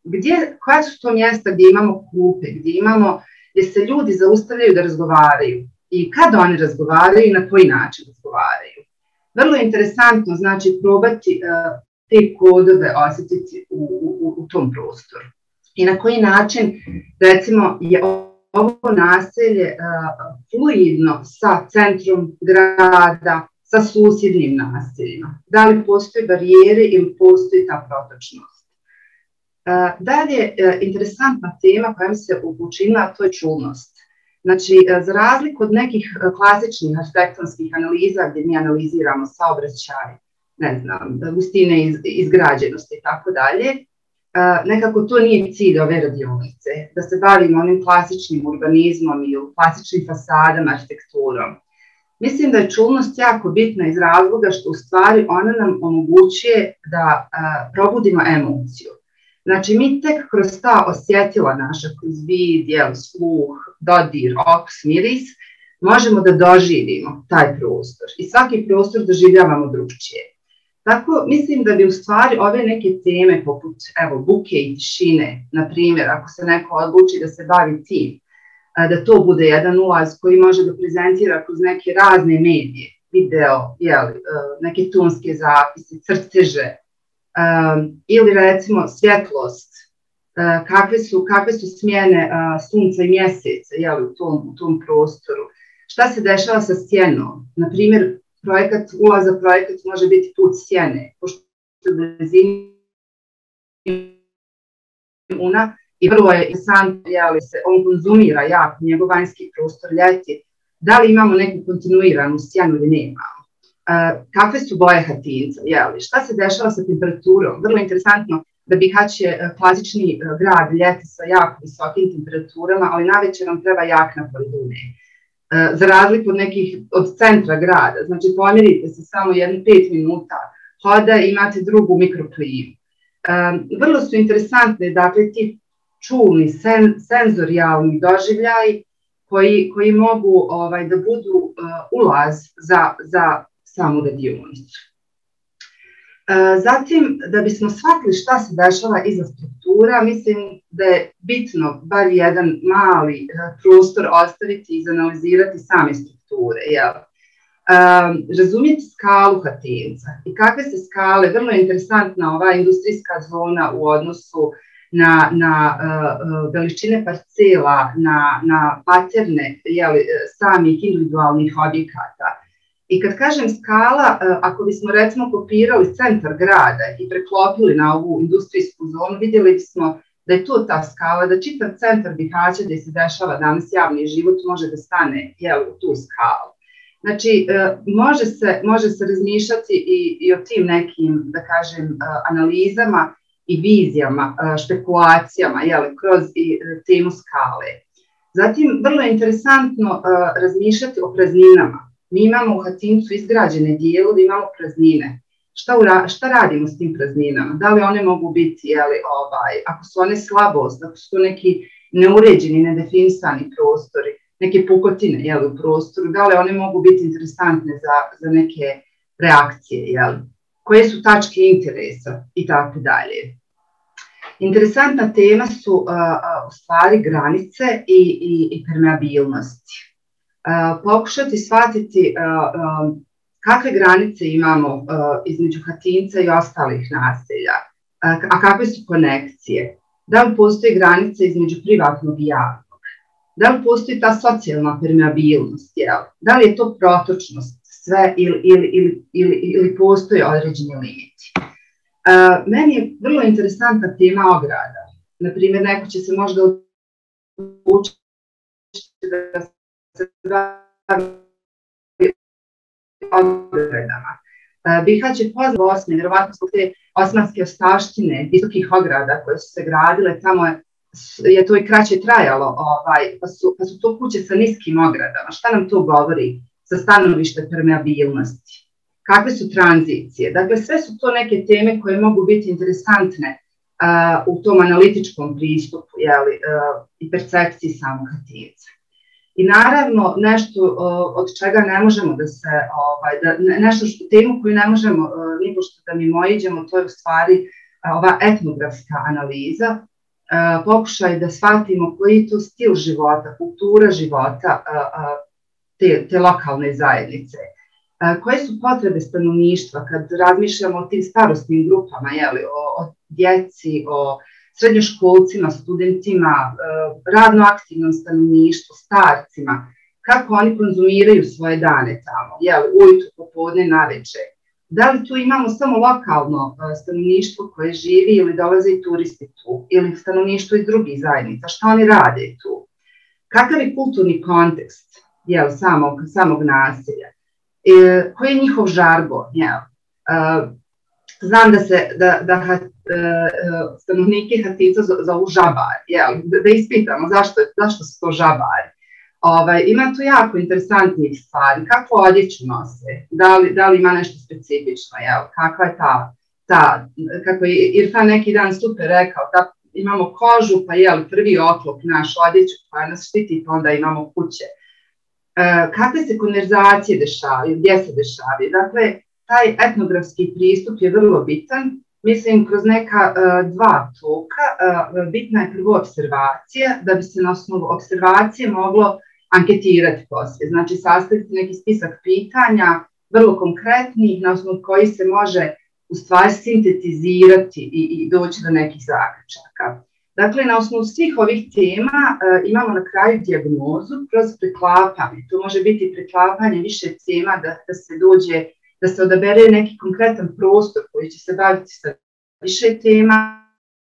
koja su to mjesta gdje imamo klupe, gdje se ljudi zaustavljaju da razgovaraju i kad oni razgovaraju i na koji način razgovaraju. Vrlo interesantno, znači, probati te kodove osjetiti u tom prostoru. I na koji način, recimo, je ovo naselje fluidno sa centrom grada, sa susjednim naseljima. Da li postoji barijere ili postoji ta protočnost. Dalje, interesantna tema koja mi se učinila, a to je čulnost. Znači, za razliku od nekih klasičnih arhitektonskih analiza gdje mi analiziramo saobraćaj, ne znam, gustine izgrađenosti i tako dalje, nekako to nije cilj ove radionice, da se bavimo onim klasičnim urbanizmom i klasičnim fasadama, arhitekturom. Mislim da je čulnost jako bitna iz razloga što u stvari ona nam omogućuje da probudimo emociju. Znači, mi tek kroz ta osjetila naša, kroz vid, sluh, dodir, okus, miris, možemo da doživimo taj prostor. I svaki prostor doživljavamo drugčije. Tako, mislim da bi u stvari ove neke teme poput, evo, buke i tišine, na primjer, ako se neko odluči da se bavi tim, da to bude jedan ulaz koji može da prezentira kroz neke razne medije, video, neke tonske zapise, crteže, ili recimo svjetlost, kakve su smjene sunca i mjeseca u tom prostoru, šta se dešava sa stjenom, na primjer, ulaz za projekat može biti put sjene, pošto je u blizini i vrlo je interesantno, on konzumira jako njegov vanjski prostor ljeti, da li imamo neku kontinuiranu sjenu ili nemamo. Kakve su boje Hatinca, šta se dešava sa temperaturom, vrlo interesantno da Bihać je klasični grad ljeti sa jako visokim temperaturama, ali navečer nam treba jakna poridune. Za razliku od centra grada, znači pomirite se samo 5 minuta hoda i imate drugu mikroklimu. Vrlo su interesantne, dakle, ti čulni, senzorijalni doživljaji koji mogu da budu ulaz za samu radionicu. Zatim, da bismo shvatili šta se dešava iza struktura, mislim da je bitno bar jedan mali prostor ostaviti i izanalizirati same strukture. Razumjeti skalu Hatinca i kakve se skale, vrlo je interesantna ova industrijska zona u odnosu na veličine parcela, na paterne samih individualnih objekata. I kad kažem skala, ako bismo recimo kopirali centar grada i preklopili na ovu industrijsku zonu, vidjeli bismo da je to ta skala, da čitav centar Bihaća gdje se dešava danas javni život može da stane u tu skalu. Znači, može se razmišljati i o tim nekim, da kažem, analizama i vizijama, špekulacijama, kroz temu skale. Zatim, vrlo je interesantno razmišljati o prazninama. Mi imamo u Hatincu izgrađene dijelove, imamo praznine. Šta radimo s tim prazninama? Da li one mogu biti, ako su one slabost, ako su to neki neuređeni, nedefinisani prostori, neke pukotine u prostoru, da li one mogu biti interesantne za neke reakcije, koje su tačke interesa i tako dalje. Interesantna tema su u stvari granice i permeabilnosti. Pokušati shvatiti kakve granice imamo između Hatinca i ostalih naselja, a kakve su konekcije, da li postoji granice između privatnog i javnog, da li postoji ta socijalna permeabilnost, da li je to protočnost sve ili postoje određeni limiti. Meni je vrlo interesantna tema ograda. Naprimjer, neko će se možda odlučiti da se bavi ogradama. Bihać je poznat u Osmi, vjerovatno zbog te osmanske ostavštine, visokih ograda koje su se gradile, tamo je to i kraće trajalo, pa su to kuće sa niskim ogradama. Šta nam to govori sa stanovišta permeabilnosti? Kakve su tranzicije? Dakle, sve su to neke teme koje mogu biti interesantne u tom analitičkom pristupu i percepciji samog Hatinca. I naravno, nešto od čega ne možemo da se, temu koju ne možemo nipošto da mimoiđemo, to je u stvari ova etnografska analiza, pokušaj da shvatimo koji je to stil života, kultura života te lokalne zajednice. Koje su potrebe stanovništva kad razmišljamo o tim starosnim grupama, o djeci, o srednjoškolcima, studentima, radno aktivnom stanovništvu, starcima, kako oni konzumiraju svoje dane tamo, ujutru, popodne, naveče. Da li tu imamo samo lokalno stanovništvo koje živi ili dolaze i turisti tu, ili stanovništvo iz drugih zajednica, šta oni rade tu? Kakav je kulturni kontekst samog naselja? Koji je njihov žargon? Znam da stanovnike Hatica zovu žabari, da ispitamo zašto su to žabari. Ima tu jako interesantnih stvari, kako odjeću nose, da li ima nešto specifično, kakva je kako je Irfan neki dan super rekao, imamo kožu, pa prvi oklop naš odjeću koja nas štiti, pa onda imamo kuće. Kakve se konverzacije dešavaju, gdje se dešavaju, dakle, taj etnografski pristup je vrlo bitan, mislim kroz neka dva toka, bitna je prvo observacija, da bi se na osnovu observacije moglo anketirati poslije, znači sastaviti neki spisak pitanja, vrlo konkretnih, na osnovu koji se može u stvari sintetizirati i doći do nekih zaključaka. Dakle, na osnovu svih ovih tema imamo na kraju dijagnozu kroz preklapanje. To može biti preklapanje više tema da se odabere neki konkretan prostor koji će se baviti sa više tema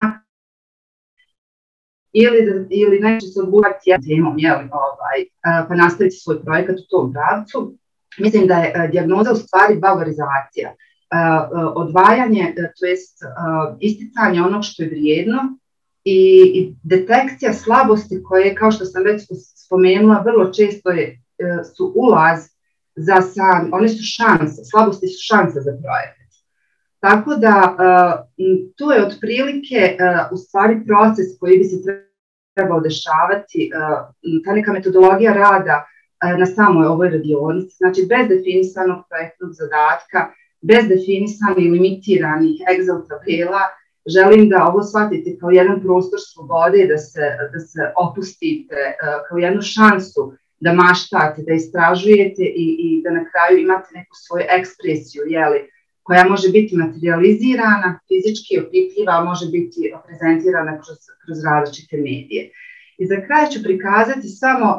ili neće se obuhvatiti jednom temom, pa nastaviti svoj projekat u tom pravcu. Mislim da je dijagnoza u stvari valorizacija, odvajanje, to jest isticanje onog što je vrijedno i detekcija slabosti koje, kao što sam već spomenula, vrlo često su ulaz za one su šanse, slabosti su šanse za projekat. Tako da tu je otprilike u stvari proces koji bi se trebao dešavati, ta neka metodologija rada na samoj ovoj radionici, znači bez definisanog projektnog zadatka, bez definisanih limitiranih Excel tabela. Želim da ovo shvatite kao jedan prostor slobode, da se opustite, kao jednu šansu da maštate, da istražujete i da na kraju imate neku svoju ekspresiju, koja može biti materializirana, fizički opipljiva, a može biti prezentirana kroz različite medije. I za kraj ću prikazati samo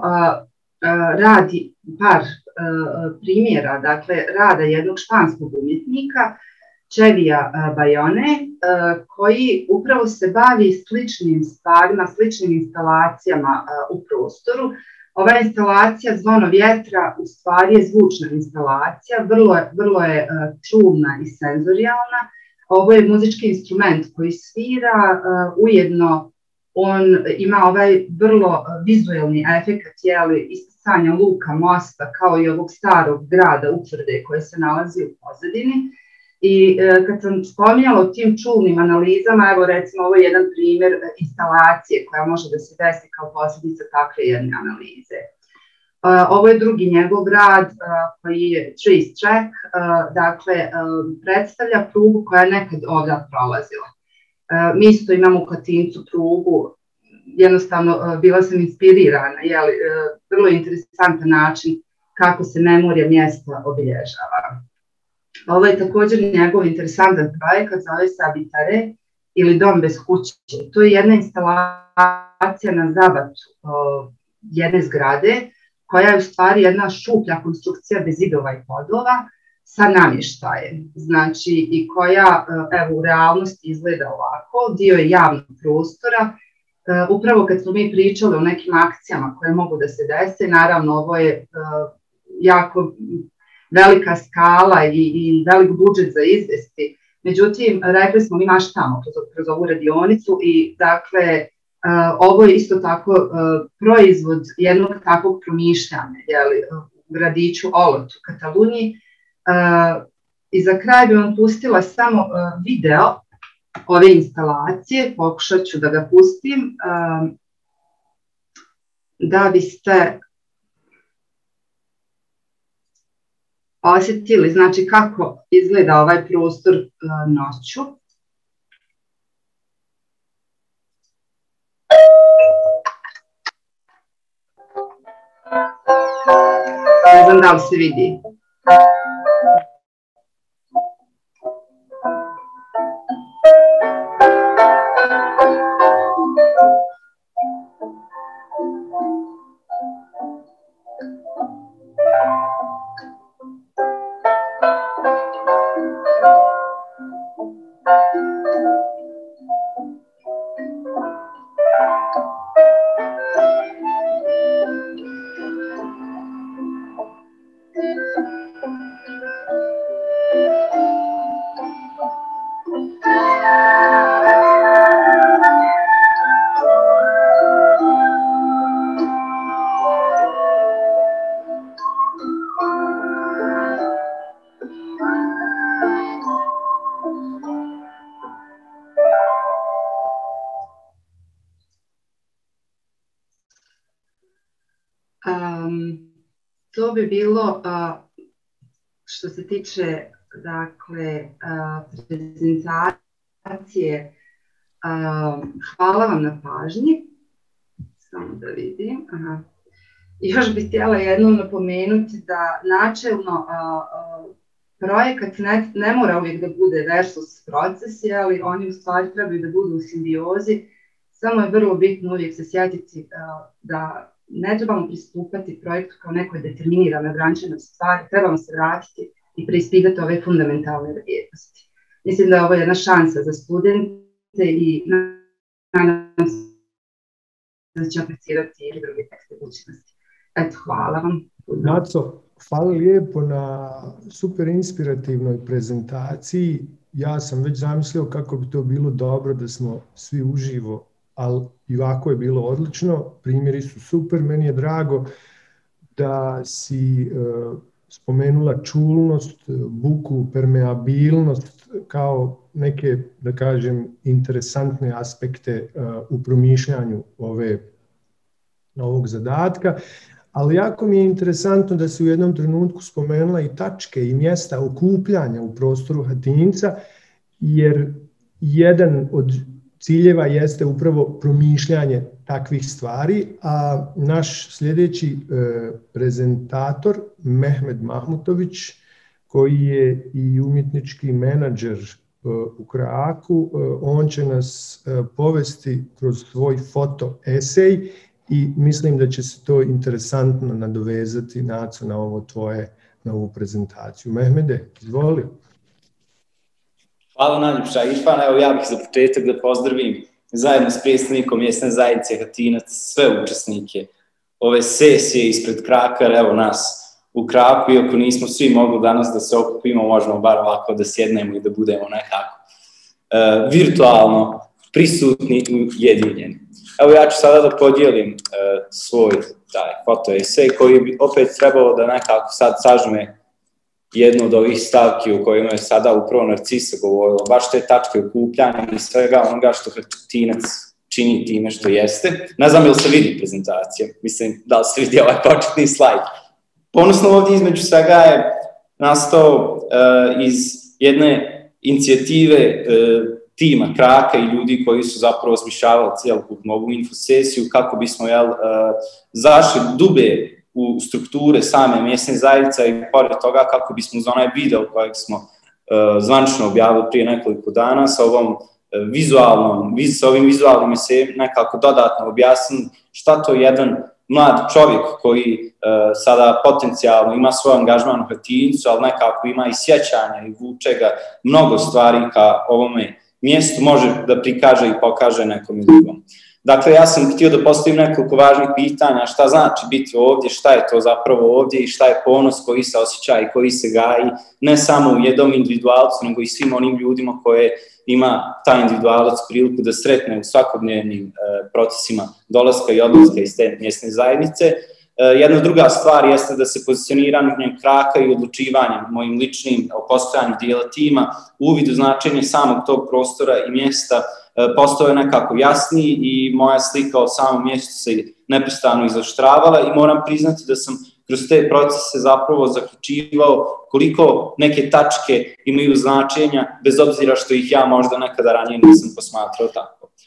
radi par primjera, dakle rada jednog španskog umjetnika, Chevija Bayone, koji upravo se bavi sličnim stvarima, sličnim instalacijama u prostoru. Ova instalacija Zvono vjetra u stvari je zvučna instalacija, vrlo je čulna i senzorijalna. Ovo je muzički instrument koji svira, ujedno on ima ovaj vrlo vizualni efekt isticanja luka, mosta, kao i ovog starog grada utvrde koje se nalazi u pozadini. I kad sam spominjala o tim čulnim analizama, evo recimo ovo je jedan primjer instalacije koja može da se desi kao posljedica takve jedne analize. Ovo je drugi njegov rad koji je Trees Track, dakle predstavlja prugu koja je nekad ovdje prolazila. Mi isto imamo u Katincu prugu, jednostavno bila sam inspirirana, vrlo interesantan način kako se memorija mjesta obilježava. Ovo je također njegov interesantan projekat, zove se Habitare ili Dom bez kuće. To je jedna instalacija na zabatu jedne zgrade koja je u stvari jedna šuplja konstrukcija bez zidova i podova sa namještajem. Znači i koja u realnosti izgleda ovako, dio je javnog prostora. Upravo kad smo mi pričali o nekim akcijama koje mogu da se dese, naravno ovo je jako velika skala i velik budžet za izvesti. Međutim, rekli smo mi maštamo kroz ovu radionicu i dakle, ovo je isto tako proizvod jednog takvog promišljanja u gradiću Olot u Kataluniji. I za kraj bih vam pustila samo video ove instalacije, pokušat ću da ga pustim, da biste osjetili, znači kako izgleda ovaj prostor noću. znam da li se vidi. To bi bilo što se tiče dakle, prezentacije. Hvala vam na pažnji. Samo da vidim. Još bih htjela jednom napomenuti da načelno projekat ne mora uvijek da bude versus proces, ali oni u stvari trebaju da budu u simbiozi. Samo je vrlo bitno uvijek se sjetiti da ne trebamo pristupati projektu kao nekoj determinirane, ograničene stvari, trebamo se vratiti i preispitati ove fundamentalne vrijednosti. Mislim da je ovo jedna šansa za studente i nadam se da će aplicirati i druge tekste budućnosti. Eto, hvala vam. Naco, hvala lijepo na super inspirativnoj prezentaciji. Ja sam već zamislio kako bi to bilo dobro da smo svi uživo, ali i ovako je bilo odlično, primjeri su super, meni je drago da si spomenula čulnost, buku, permeabilnost kao neke, da kažem, interesantne aspekte u promišljanju ovog zadatka, ali jako mi je interesantno da si u jednom trenutku spomenula i tačke i mjesta okupljanja u prostoru Hatinca, jer jedan od ciljeva jeste upravo promišljanje takvih stvari, a naš sljedeći prezentator, Mehmed Mahmutović, koji je i umjetnički menadžer u Kraku, on će nas povesti kroz svoj foto esej i mislim da će se to interesantno nadovezati, Naco, na ovu prezentaciju. Mehmede, izvoli. Hvala najljepša Irfana, evo ja bih za početak da pozdravim zajedno s predstavnikom mjesne zajednice Hatinac sve učesnike ove sesije ispred Kraka, evo nas u Kraku, iako nismo svi mogli danas da se okupimo, možemo bar ovako da sjednemo i da budemo nekako virtualno prisutni i ujedinjeni. Evo ja ću sada da podijelim svoj foto esej koji bi opet trebalo da nekako sad sažme jednu od ovih stavki u kojima je sada upravo Narcisa govorila, baš te tačke okupljanja i svega onoga što Hatinac čini time što jeste. Ne znam ili se vidi prezentacija, mislim da li se vidi ovaj početni slajd. Ponosno ovdje između svega je nastao iz jedne inicijative tima Kraka i ljudi koji su zapravo osmišljavali cijelokupnu ovu infosesiju kako bismo zašli dube u strukture same mjesne zajednice i pored toga kako bismo uz onaj video kojeg smo zvanično objavili prije nekoliko dana sa ovim vizualnim se nekako dodatno objasnili šta to jedan mlad čovjek koji sada potencijalno ima svoj angažman u Hatincu, ali nekako ima i sjećanja i vuče ga mnogo stvari ka ovome mjestu, može da prikaže i pokaže nekom drugom. Dakle, ja sam htio da postavim nekoliko važnih pitanja, šta znači biti ovdje, šta je to zapravo ovdje i šta je ponos koji se osjeća i koji se gaji, ne samo u jednom individualcu, nego i svim onim ljudima koje ima taj individualac priliku da sretne u svakodnevnim procesima dolaska i odlaska iz te mjesne zajednice. Jedna druga stvar jeste da se pozicioniranjem Kraka i odlučivanjem mojim ličnim o postojanju dijela tima, uvid u značenje samog tog prostora i mjesta postao je nekako jasniji i moja slika o samom mjestu se neprestano izoštravala i moram priznati da sam kroz te procese zapravo zaključivao koliko neke tačke imaju značenja, bez obzira što ih ja možda nekada ranije nisam posmatrao tako.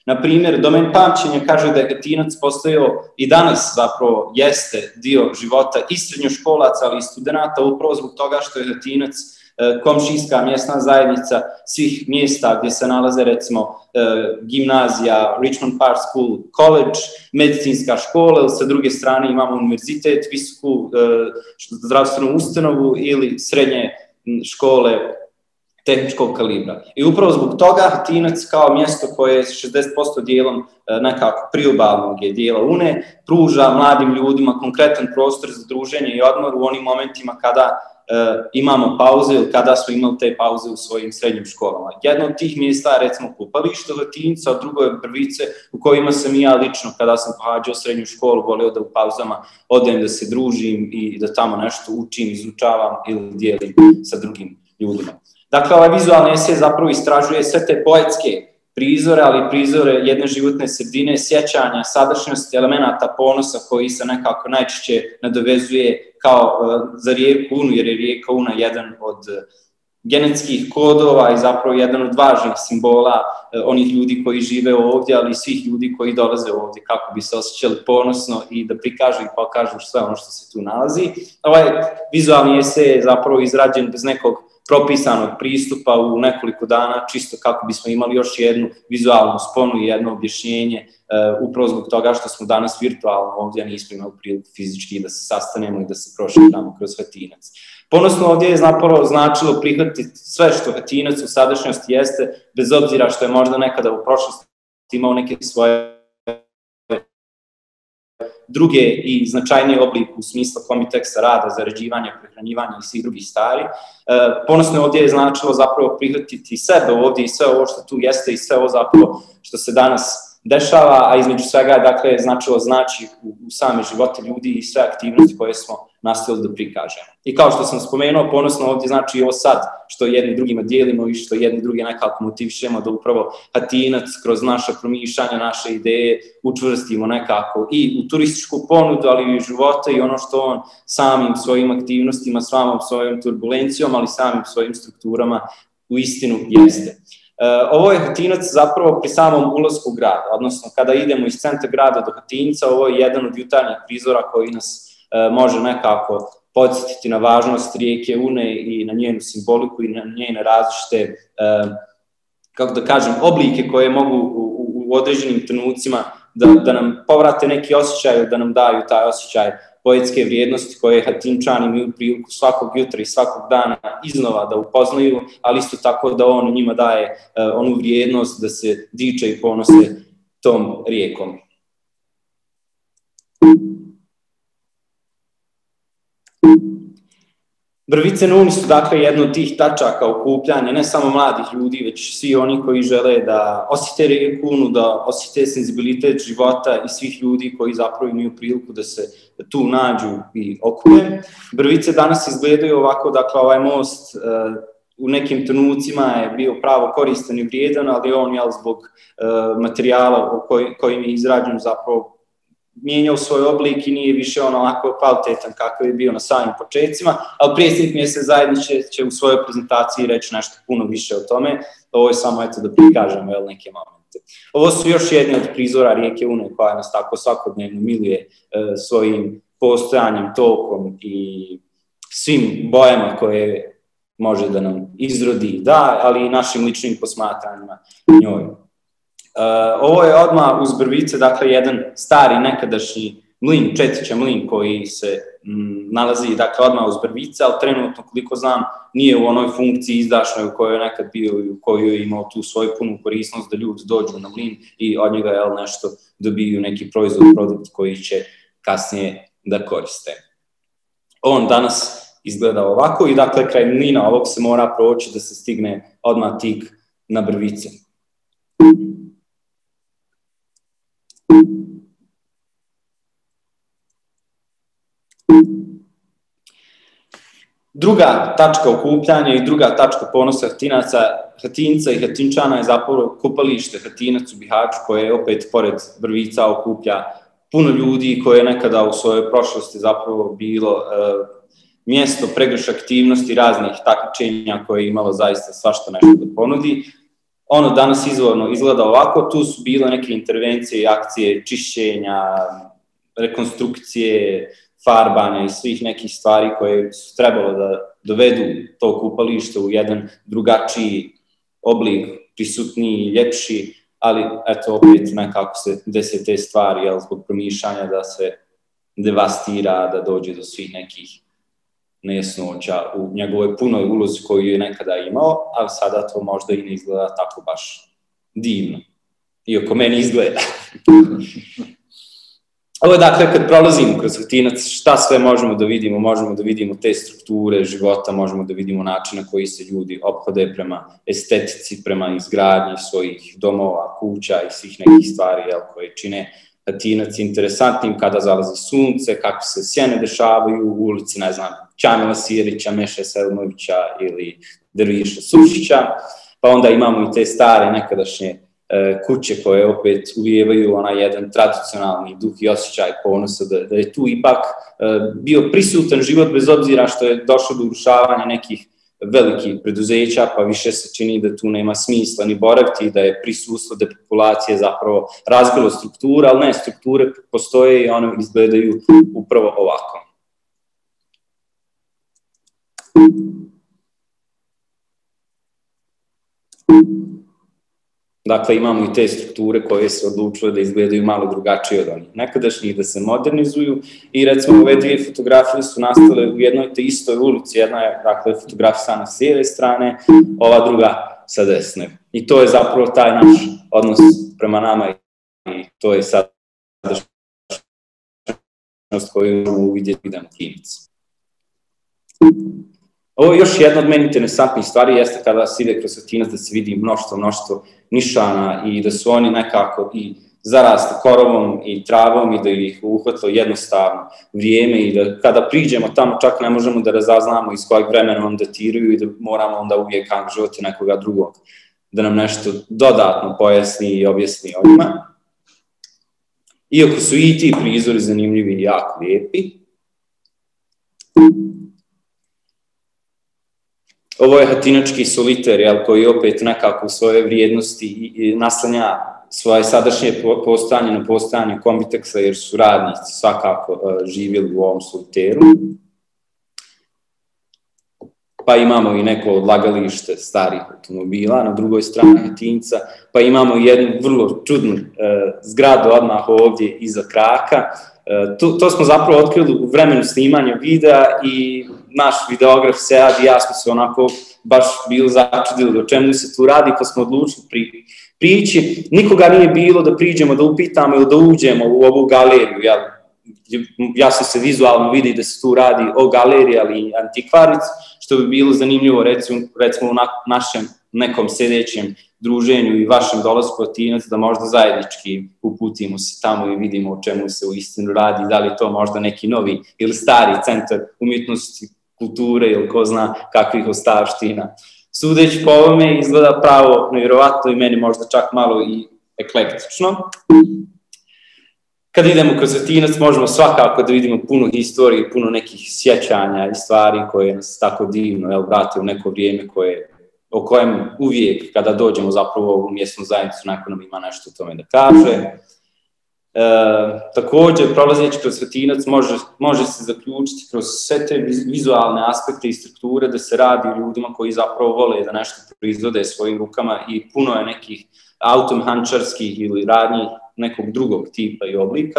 Na primjer, domen pamćenja kaže da je Hatinac postojao i danas zapravo jeste dio života i srednjoškolaca, ali i studenta, upravo zbog toga što je Hatinac komšijska mjesna zajednica svih mjesta gdje se nalaze recimo gimnazija, Richmond Park School, College, medicinska škola, ili sa druge strane imamo univerzitet, visoku zdravstvenu ustanovu ili srednje škole tehničkog kalibra. I upravo zbog toga Hatinac kao mjesto koje je 60% dijelom nekako priobalnog je dijela Une, pruža mladim ljudima konkretan prostor za druženje i odmor u onim momentima kada imamo pauze ili kada smo imali te pauze u svojim srednjim školama. Jedno od tih mjesta je recimo kupalište Hatinca, a drugo je Brvice u kojima sam i ja lično kada sam pohađao srednju školu volio da u pauzama odem da se družim i da tamo nešto učim, izučavam ili dijelim sa drugim ljudima. Dakle, ovaj vizualni esej zapravo istražuje sve te poetske prizore, ali i prizore jedne životne sredine, sjećanja, sadašnjosti, elemenata ponosa koji se nekako najčešće nadovezuje kao za rijeku Unu, jer je rijeka Una jedan od genetskih kodova i zapravo jedan od važnih simbola onih ljudi koji žive ovdje, ali i svih ljudi koji dolaze ovdje kako bi se osjećali ponosno i da prikažu i pokažu sve ono što se tu nalazi. Ovaj vizualni esej je zapravo izrađen bez nekog propisanog pristupa u nekoliko dana, čisto kako bismo imali još jednu vizualnu sponu i jedno objašnjenje, upravo zbog toga što smo danas virtualno ovdje, nismo imali priliku fizički da se sastanemo i da se prošetamo kroz Hatinac. Ponosno ovdje je zapravo značilo prihvatiti sve što Hatinac u sadašnjosti jeste, bez obzira što je možda nekada u prošlosti imao neke svoje druge i značajnije oblike u smislu komiteksa rada, zarađivanja, prehranjivanja i svih drugih stvari. Ponosno ovdje je značilo zapravo prihvatiti sebe ovdje i sve ovo što tu jeste i sve ovo zapravo što se danas dešava, a između svega dakle je značilo znači u same živote ljudi i sve aktivnosti koje smo nastavili da prikažemo. I kao što sam spomenuo, ponosno ovdje znači ovo sad što jedni drugima dijelimo i što jedni drugi nekako motivišemo da upravo Hatinac kroz naše promišljanja, naše ideje učvrstimo nekako i u turističku ponudu, ali i u života i ono što on samim svojim aktivnostima, samom svojom turbulencijom, ali samim svojim strukturama u istinu jeste. Ovo je Hatinac zapravo pri samom ulasku u grad, odnosno kada idemo iz centra grada do Hatinca, ovo je jedan od jutarnjih prizora koji nas može nekako podsjetiti na važnost rijeke Une i na njenu simboliku i na njene različite, kako da kažem, oblike koje mogu u određenim trenucima da nam povrate neki osjećaj, da nam daju taj osjećaj poetske vrijednosti koje Hatinčani imaju priliku svakog jutra i svakog dana iznova da upoznaju, ali isto tako da on njima daje onu vrijednost da se diče i ponose tom rijekom. Brvice na Uni su dakle jedno od tih tačaka okupljanja ne samo mladih ljudi, već svi oni koji žele da osjete rijeku Unu, da osjete senzibilitet života i svih ljudi koji zapravo imaju priliku da se tu nađu i okupe. Brvice danas izgledaju ovako, dakle ovaj most u nekim trenucima je bio pravo koristan i vrijedan, ali on zbog materijala kojim je izrađen zapravo mijenjao svoj oblik i nije više onako kvalitetan kakav je bio na samim početcima, ali predsjednik mjesne zajednice će u svojoj prezentaciji reći nešto puno više o tome. Ovo je samo eto da prikažemo neke momente. Ovo su još jedni od prizora rijeke Une koja nas tako svakodnevno miluje svojim postojanjem, tokom i svim bojama koje može da nam izrodi, da, ali i našim ličnim posmatranjima njoj. Ovo je odmah uz Brvice, dakle, jedan stari nekadašnji mlin, Četića mlin koji se nalazi, dakle, odmah uz Brvice, ali trenutno, koliko znam, nije u onoj funkciji izdašnoj u kojoj je nekad bio i u kojoj je imao tu svoju punu korisnost da ljudi dođu na mlin i od njega nešto dobiju neki proizvod, produkt koji će kasnije da koriste. On danas izgleda ovako i, dakle, kraj mlina ovog se mora proći da se stigne odmah tik na Brvice. Druga tačka okupljanja i druga tačka ponosa Hatinca i Hatinčana je zapravo kupalište Hatinac u Bihaću, koje je opet pored Brvica okuplja puno ljudi koje je nekada u svojoj prošlosti zapravo bilo mjesto pregršt aktivnosti raznih takmičenja koje je imalo zaista svašta nešto da ponudi. ono danas izvorno izgleda ovako, tu su bile neke intervencije i akcije čišćenja, rekonstrukcije, farbanja i svih nekih stvari koje su trebalo da dovedu to kupalište u jedan drugačiji oblik, prisutniji, ljepši, ali eto opet nekako se dese te stvari, jel, zbog promišljanja da se devastira, da dođe do svih nekih nejasnoća u njegovoj punoj ulozi koju je nekada imao, ali sada to možda i ne izgleda tako baš divno. Iako meni izgleda. Ovo je dakle, kad prolazimo kroz Hatinac, šta sve možemo da vidimo te strukture života, možemo da vidimo način na koji se ljudi ophode prema estetici, prema izgradnji svojih domova, kuća i svih nekih stvari, jel, koje čine Hatinac interesantnim kada zalazi sunce, kako se sjene dešavaju u ulici, ne znam, Ćamila Sirića, Meše Selimovića ili Derviša Sušića, pa onda imamo i te stare nekadašnje kuće koje opet uvijevaju onaj jedan tradicionalni duh i osjećaj ponosa da je tu ipak bio prisutan život bez obzira što je došlo do urušavanja nekih velikih preduzeća, pa više se čini da tu nema smisla ni boraviti, da je prisustvo depopulacije zapravo razbilo struktura, ali ne, strukture postoje i one izgledaju upravo ovako. Dakle, imamo i te strukture koje se odlučile da izgledaju malo drugačije od onih nekadašnjih, da se modernizuju i recimo ove dvije fotografije su nastale u jednoj te istoj ulici, jedna je dakle fotografisana s lijeve strane, ova druga sa desne. I to je zapravo taj naš odnos prema nama i to je sadašnjost koju možemo uvidjeti da Hatinac. Ovo je još jedna od meni interesantnih stvari, jeste kada se ide kroz Hatinac da se vidi mnoštvo nišana i da su oni nekako i zarasli korovom i travom i da ih uhvatilo jednostavno vrijeme i da kada priđemo tamo čak ne možemo da razaznamo iz kojeg vremena on datiraju i da moramo onda uvijek angažovati nekoga drugog da nam nešto dodatno pojasni i objasni o njima. Iako su i ti prizori zanimljivi i jako lijepi. Ovo je hatinački soliter, koji opet nekako u svoje vrijednosti naslanja svoje sadašnje postojanje na postojanje Kombiteksa, jer su radnici svakako živjeli u ovom soliteru. Pa imamo i neko odlagalište starih automobila na drugoj strani Hatinca, pa imamo jednu vrlo čudnu zgradu odmah ovdje iza kraka. To smo zapravo otkrili u vremenu snimanja videa i naš videograf Sead i ja smo se onako baš bili začudili o čemu se tu radi, pa smo odlučili prići. Nikoga nije bilo da priđemo, da upitamo ili da uđemo u ovu galeriju. Jasno se vizualno vidi da se tu radi o galeriji, ali i antikvarici, što bi bilo zanimljivo recimo u našem nekom sljedećem druženju i vašem dolasku u Hatinac, da možda zajednički uputimo se tamo i vidimo o čemu se u istinu radi, da li je to možda neki novi ili stari centar umjetnosti, kulture ili ko zna kakvih ostavština. Sudeći po ovome izgleda pravo nevjerovatno i meni možda čak malo i eklektično. Kad idemo kroz Hatinac možemo svakako da vidimo puno historije, puno nekih sjećanja i stvari koje nas tako divno vrate u neko vrijeme o kojem uvijek kada dođemo zapravo u ovu mjesnu zajednicu neko nam ima nešto o tome da kaže. Također, prolazeći kroz Hatinac može se zaključiti kroz sve te vizualne aspekte i strukture da se radi o ljudima koji zapravo vole da nešto proizvode svojim rukama i puno je nekih automehančarskih ili radnji nekog drugog tipa i oblika.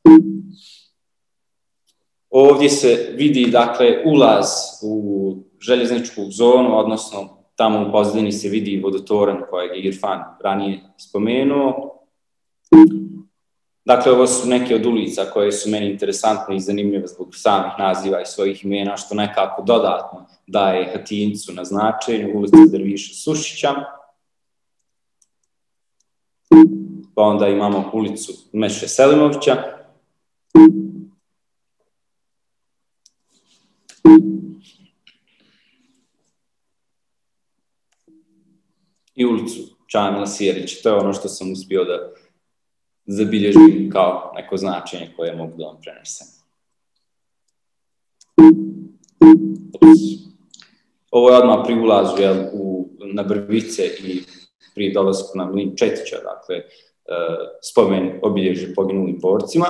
Ovdje se vidi, dakle, ulaz u željezničku zonu, odnosno tamo u pozadini se vidi vodotoranj kojeg je Irfan ranije spomenuo. Dakle, ovo su neke od ulica koje su meni interesantne i zanimljive zbog samih naziva i svojih imena, što nekako dodatno daje Hatincu na značenju, ulica Derviša Sušića. Pa onda imamo ulicu Meše Selimovića. I ulicu Ćamila Sirića. To je ono što sam uspio da zabilježim kao neko značenje koje mogu da vam prenesem. Ovo je odmah pri ulazu na Brvice i prije dolazku na mlin Četića, dakle, spomen obilježje poginulim borcima.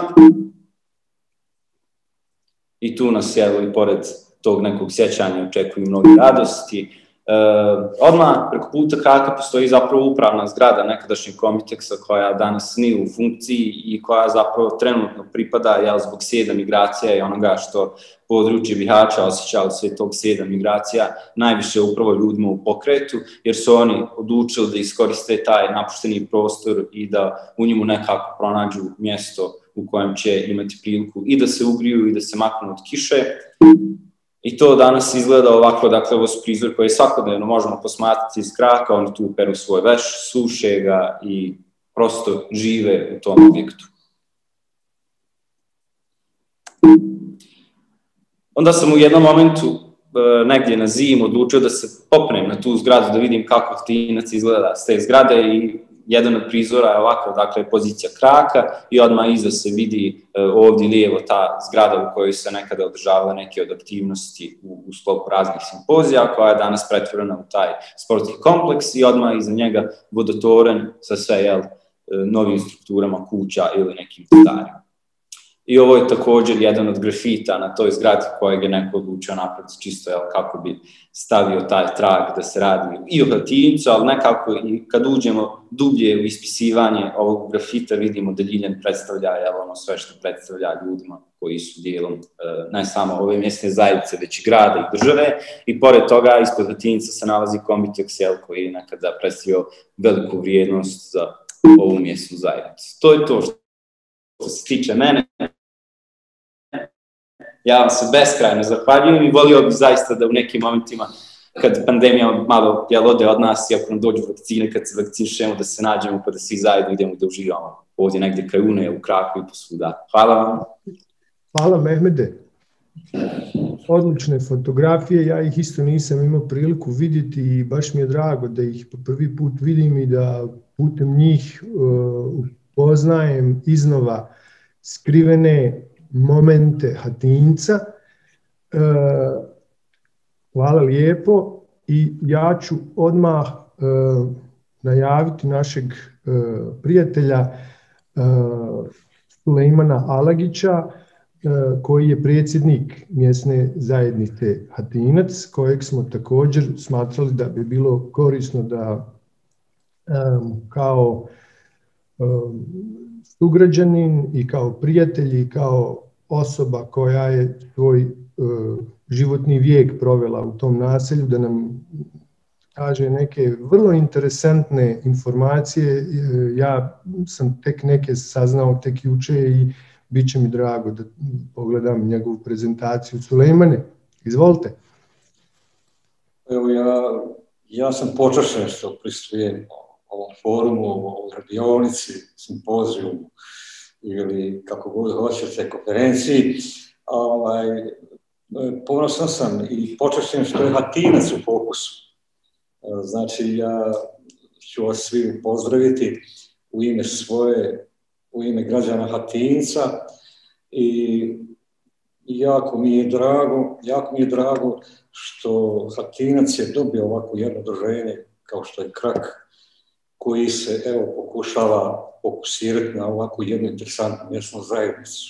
I tu nas, evo, i pored tog nekog sjećanja očekuju mnoge radosti. Odmah preko puta Kraka postoji zapravo upravna zgrada nekadašnjeg Komiteksa koja danas nije u funkciji i koja zapravo trenutno pripada zbog sjeda migracija i onoga što područje Bihaća osjećalo sve tog sjeda migracija najviše upravo ljudima u pokretu, jer su oni odlučili da iskoriste taj napušteni prostor i da u njemu nekako pronađu mjesto u kojem će imati priliku i da se ugriju i da se maknu od kiše. I to danas izgleda ovako, dakle, ovo su prizor koji svakodnevno možemo posmatrati iz Kraka, oni tu peru svoj veš, suše ga i prosto žive u tom objektu. Onda sam u jednom momentu, negdje na zimu, odlučio da se popnem na tu zgradu, da vidim kako Hatinac izgleda s te zgrade i jedan od prizora je ovako, dakle, pozicija Kraka i odmah iza se vidi ovdje lijevo ta zgrada u kojoj se nekada održavala neke od aktivnosti u sklopu raznih simpozija, koja je danas pretvorena u taj sportski kompleks i odmah iza njega vodotoren sa sve novim strukturama kuća ili nekim starim. I ovo je također jedan od grafita na toj zgradi kojeg je neko odlučio napraviti čisto kako bi stavio taj trag da se radi i o Hatincu, ali nekako i kad uđemo dublje u ispisivanje ovog grafita vidimo da Ljiljan predstavlja ono sve što predstavlja ljudima koji su dijelom ne samo ove mjesne zajednice, već i grada i države. I pored toga ispod Hatinca se nalazi Komiteks koji je nekada predstavio veliku vrijednost za ovu mjesnu zajednicu. To je to što se tiče mene. Ja vam se beskrajno zahvaljujem i volio bih zaista da u nekim momentima, kad pandemija malo ode od nas i ako nam dođu vakcine, kad se vakcinišemo, da se nađemo pa da svi zajedno idemo da uživamo ovdje negdje kraj Une, u Kraku i posvuda. Hvala vam. Hvala, Mehmede. Odlične fotografije, ja ih isto nisam imao priliku vidjeti i baš mi je drago da ih po prvi put vidim i da putem njih upoznajem iznova skrivene momente Hatinca. Hvala lijepo i ja ću odmah najaviti našeg prijatelja Sulejmana Alagića, koji je predsjednik mjesne zajednice Hatinac, kojeg smo također smatrali da bi bilo korisno da kao sugrađanin i kao prijatelj i kao osoba koja je svoj životni vijek provela u tom naselju, da nam kaže neke vrlo interesantne informacije. Ja sam tek neke saznao tek jučer i bit će mi drago da pogledam njegovu prezentaciju. Sulejmane, izvolite. Evo ja sam počašen što pristupujem ovom forumu, ovoj radionici, simpozijumu ili kako god hoćete, konferenciji. Ponosan sam i počašen što je Hatinac u fokusu. Znači, ja ću vas svi pozdraviti u ime u ime građana Hatinca i jako mi je drago što Hatinac je dobio ovako jedno udruženje kao što je Krak, koji se pokušava fokusirati na ovakvu jednu interesantnu mjesnu zajednicu.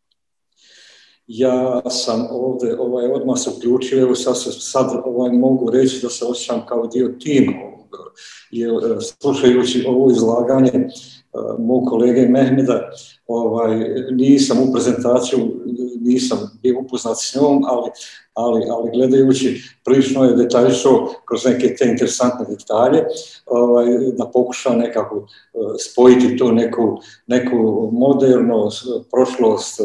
Ja sam ovdje odmah se uključio, evo sad mogu reći da se osjećam kao dio tima ovoga. Slušajući ovo izlaganje mog kolege Mehmeda, nisam u prezentaciju, nisam bio upoznat s njom, ali gledajući prilično je detaljno kroz neke te interesantne detalje, da pokušam nekako spojiti to neku modernu prošlost,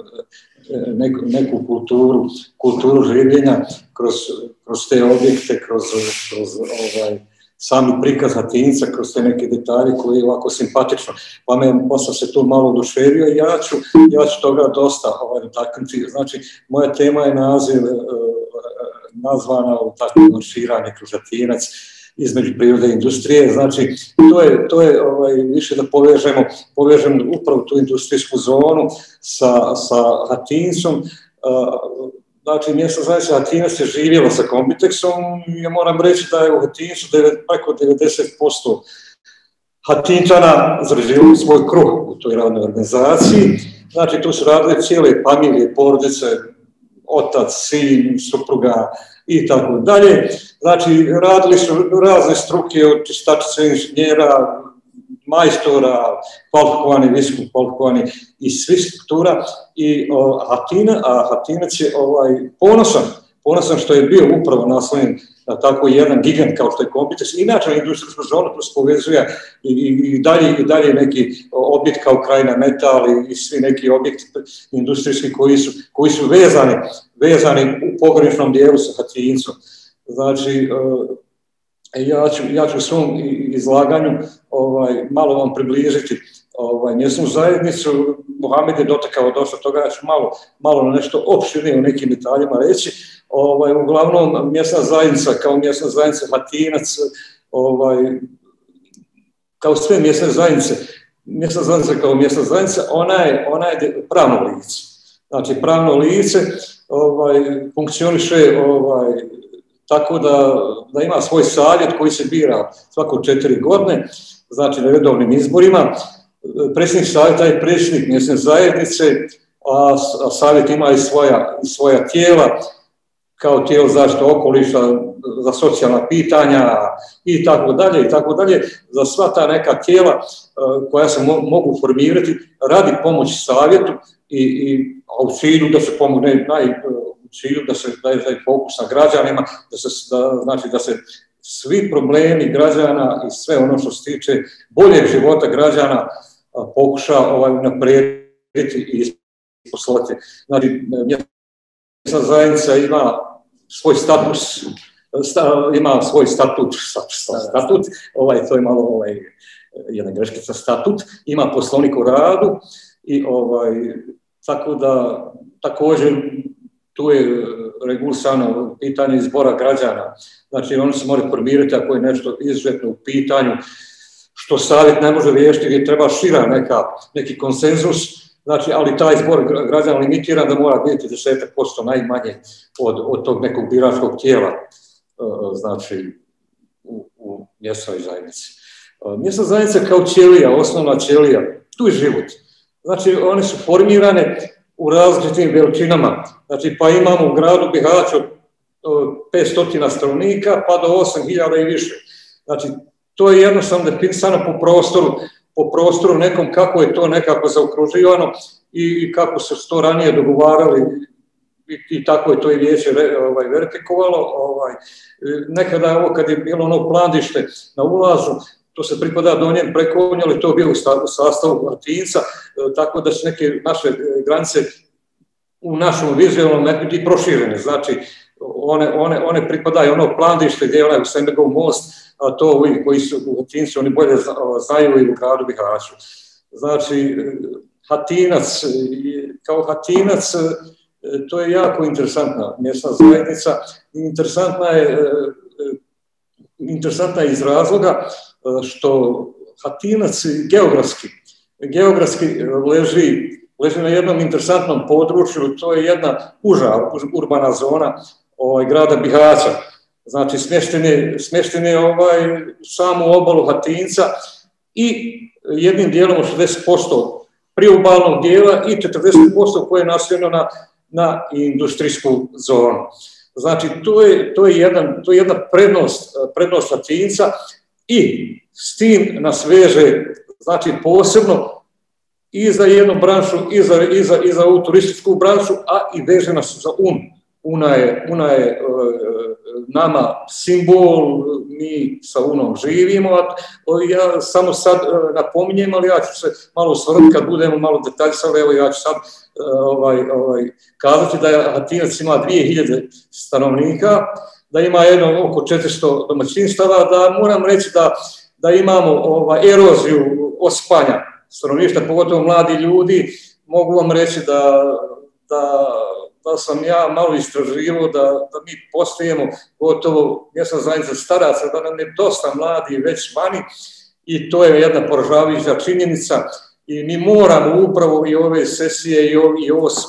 neku kulturu življenja kroz te objekte, kroz sami prikaz Hatinca, kroz te neke detalje koji je ovako simpatično. Pa sam se tu malo oduševio i ja ću toga dosta dotaknuti. Znači, moja tema je nazvana u tako marširanje kroz Hatinac između prirode i industrije. Znači, to je više da povežemo upravo tu industrijsku zonu sa Hatincom. znači mjesna zajednica Hatinac je živjela sa Kombiteksom i ja moram reći da je u Hatincu preko 90% Hatinčana zarađivalo svoj kruh u toj radnoj organizaciji. Znači tu su radile cijele familije, porodice, otac, sin, supruga i tako dalje. Znači radili su razne struke od čistačica, inženjera, majstora, kvalifikovani, visoko kvalifikovani iz svih struktura i Hatinac je ponosan što je bio upravo naslonjen na tako jedan gigant kao što je Kombiteks. Inače, industrijska zona to se povezuje i dalje neki objekt kao Krajina Metal i svi neki objekti industrijski koji su vezani u pograničnom dijelu sa Hatincom. Znači, ja ću u svom izlaganju malo vam približiti mjesnu zajednicu. Mohamed je dotakao dosta toga, ja ću malo nešto opširnije u nekim detaljima reći. Uglavnom, mjesna zajednica kao mjesna zajednica Hatinac, kao sve mjesne zajednice, mjesna zajednica kao mjesna zajednica, ona je pravno lice. Znači, pravno lice funkcioniše tako da ima svoj savjet koji se bira svako 4 godine, znači na redovnim izborima. Predsjednik savjeta je predsjednik mjesne zajednice, a savjet ima i svoja tijela, kao tijelo zaštite okoliša, za socijalna pitanja i tako dalje. Za sva ta neka tijela koja se mogu formirati radi pomoći savjetu a u cilju da se pomogne u cilju da se daje fokus na građanima, da se svi problemi građana i sve ono što se tiče boljeg života građana pokuša unaprijediti i poslati. Znači, mjesna zajednica ima svoj status, to je malo jedna greškica, statut, ima poslovnik o radu i tako da također tu je regulisano pitanje izbora građana. Znači, oni se moraju formirati ako je nešto izuzetno u pitanju, što savjet ne može riješiti, gdje treba šira neki konsenzus, znači, ali taj izbor građana limitiran da mora biti 10% najmanje od tog nekog biračkog tijela, znači, u mjesnoj zajednici. Mjesna zajednica kao ćelija, osnovna ćelija, tu je život. Znači, one su formirane u različitim veličinama. Znači, pa imamo u gradu Bihaću 500 stanovnika, pa do 8.000 i više. Znači, to je jednostavno definisano po prostoru nekom kako je to nekako zaokruživano i kako se to ranije dogovarali i tako je to i vijeće verifikovalo. Nekada ovo kad je bilo ono plandište na ulazu, to se pripada Donjem Prekonju, ali to je bio u sastavu Hatinca, tako da su neke naše granice u našom vizualnom metodi i proširene. Znači, one pripadaju ono plandište gdje je onaj Semegov most, a to ovi koji su u Hatincu, oni bolje znaju i u gradu Bihaću. Znači, Hatinac, kao Hatinac, to je jako interesantna mjesna zajednica. Interesantna je iz razloga što Hatinac geografski leži na jednom interesantnom području, to je jedna uža urbana zona grada Bihaća. Znači, smješten je samu obalu Hatinca i jednim dijelom 60% priobalnog dijela i 40% koje je naseljeno na industrijsku zonu. Znači, to je jedna prednost Hatinca i s tim nas veže, znači, posebno i za jednu branšu, i za ovu turističku branšu, a i veže nas za Una je nama simbol, mi sa Unom živimo. Ja samo sad napominjem, ali ja ću se malo osvrnuti kad budemo malo detaljsali. Evo, ja ću sad kazati da Hatinac ima 2000 stanovnika, da ima jedno oko 400 domaćinstava, da moram reći da imamo eroziju osipanja stanovništva, pogotovo mladi ljudi. Mogu vam reći da sam ja malo istraživao da mi postojimo gotovo mjesna zajednica staraca, da nam je dosta mladi već vani i to je jedna poražavajuća činjenica i mi moramo upravo i ove sesije i ovo sve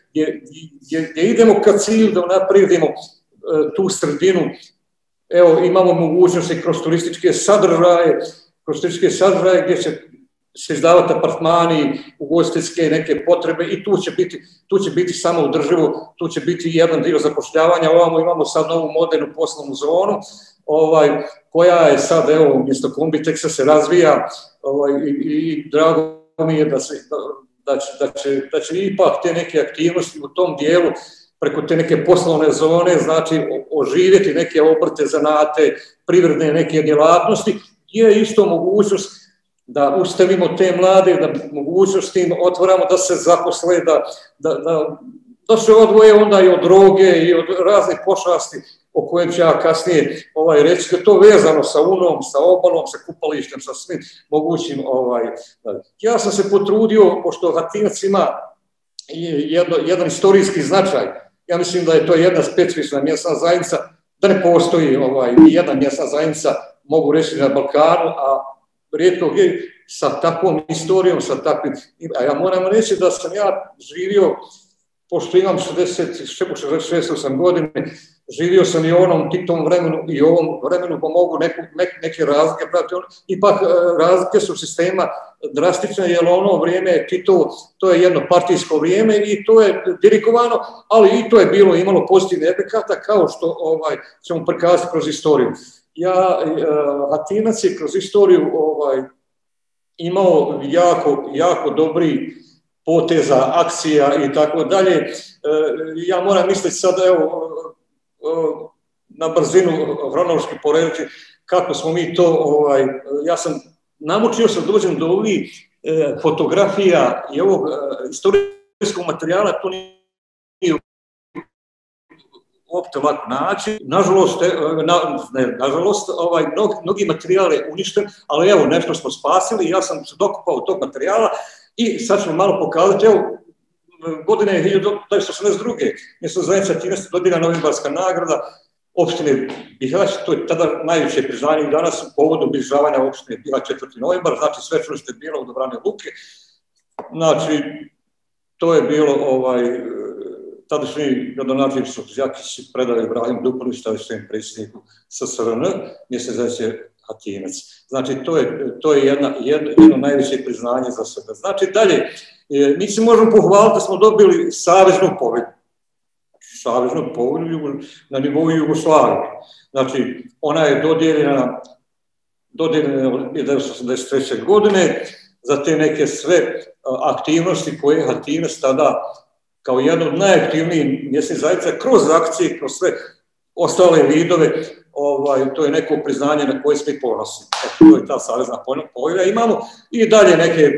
gdje idemo ka cilju da napravimo tu sredinu. Evo, imamo mogućnosti kroz turističke sadržaje gdje će se izdavati apartmani, ugostiteljske neke potrebe i tu će biti samo održivo, tu će biti jedan dio zapošljavanja. Ovamo imamo sad novu modernu poslovnu zonu, koja je sad, evo, umjesto Kombiteksa se razvija i drago mi je da će ipak te neke aktivnosti u tom dijelu preko te neke poslovne zone, znači oživjeti neke obrte, zanate, privredne neke djelatnosti, je isto mogućnost da ustavimo te mlade, da mogućnost im otvoramo da se zaposle, da se odvoje onda i od droge i od raznih pošasti o kojem ću ja kasnije reći, da je to vezano sa Unom, sa obalom, sa kupalištem, sa svim mogućim. Ja sam se potrudio, pošto Hatinac ima jedan istorijski značaj, ja mislim da je to jedna specifična mjesna zajednica, da ne postoji jedna mjesna zajednica, mogu reći na Balkanu, a rijetko gdje sa takvom historijom, sa takvim. A ja moram reći da sam ja živio, pošto imam 66 godine, živio sam i u onom Titovom vremenu i u ovom vremenu, pa mogu neke razlike pratiti. Ipak razlike su sistema drastične, jer ono vrijeme Titovo, to je jedno partijsko vrijeme i to je dirikovano, ali i to je bilo imalo pozitivne efekata, kao što ćemo prikazati kroz istoriju. Hatinac je kroz istoriju imao jako dobri poteza, akcija i tako dalje. Ja moram misliti sad, evo, na brzinu hronološki porediti kako smo mi to, ja sam namučio se dođem do ovih fotografija i ovog istorijskog materijala, to nije uopće lako naći. Nažalost, mnogi materijal je uništen, ali evo, nešto smo spasili i ja sam se dokupao tog materijala i sad ćemo malo pokazati, evo, godine 1982. mjesto zajednica 13. dodijeljena Novembarska nagrada opštine Bihać, to je tada najveće priznanje i danas u povodu obilježavanja opštine Bihać 4. novembar, znači svečanost je bilo u Dobrane Luke. Znači, to je bilo tadašnji gradonačelnik Đakić predao Ibrahim Dupolić, tadašnjem predsjedniku SSRN, mjesec zajednice Hatinac. Znači, to je jedno najveće priznanje za sebe. Znači, dalje, mi se možemo pohvaliti da smo dobili saveznu povelju na nivou Jugoslavije. Znači, ona je dodijeljena 1983. godine za te neke sve aktivnosti koje je Hatinac tada kao jedna od najaktivnijih mjesnih zajednica kroz akcije, kroz sve ostale vidove, to je neko priznanje na koje smo i ponosni. To je ta savezna povelja. Imamo i dalje neke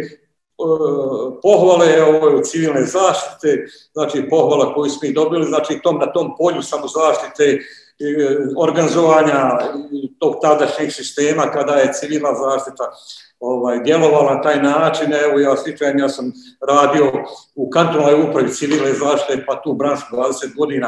pohvale civilne zaštite, znači pohvala koju smo i dobili, znači na tom polju samozaštite, organizovanja tog tadašnjih sistema kada je civilna zaštita djelovala na taj način. Evo, ja sam radio u kantonalnoj upravi civilne zaštite, pa tu branšu 20 godina,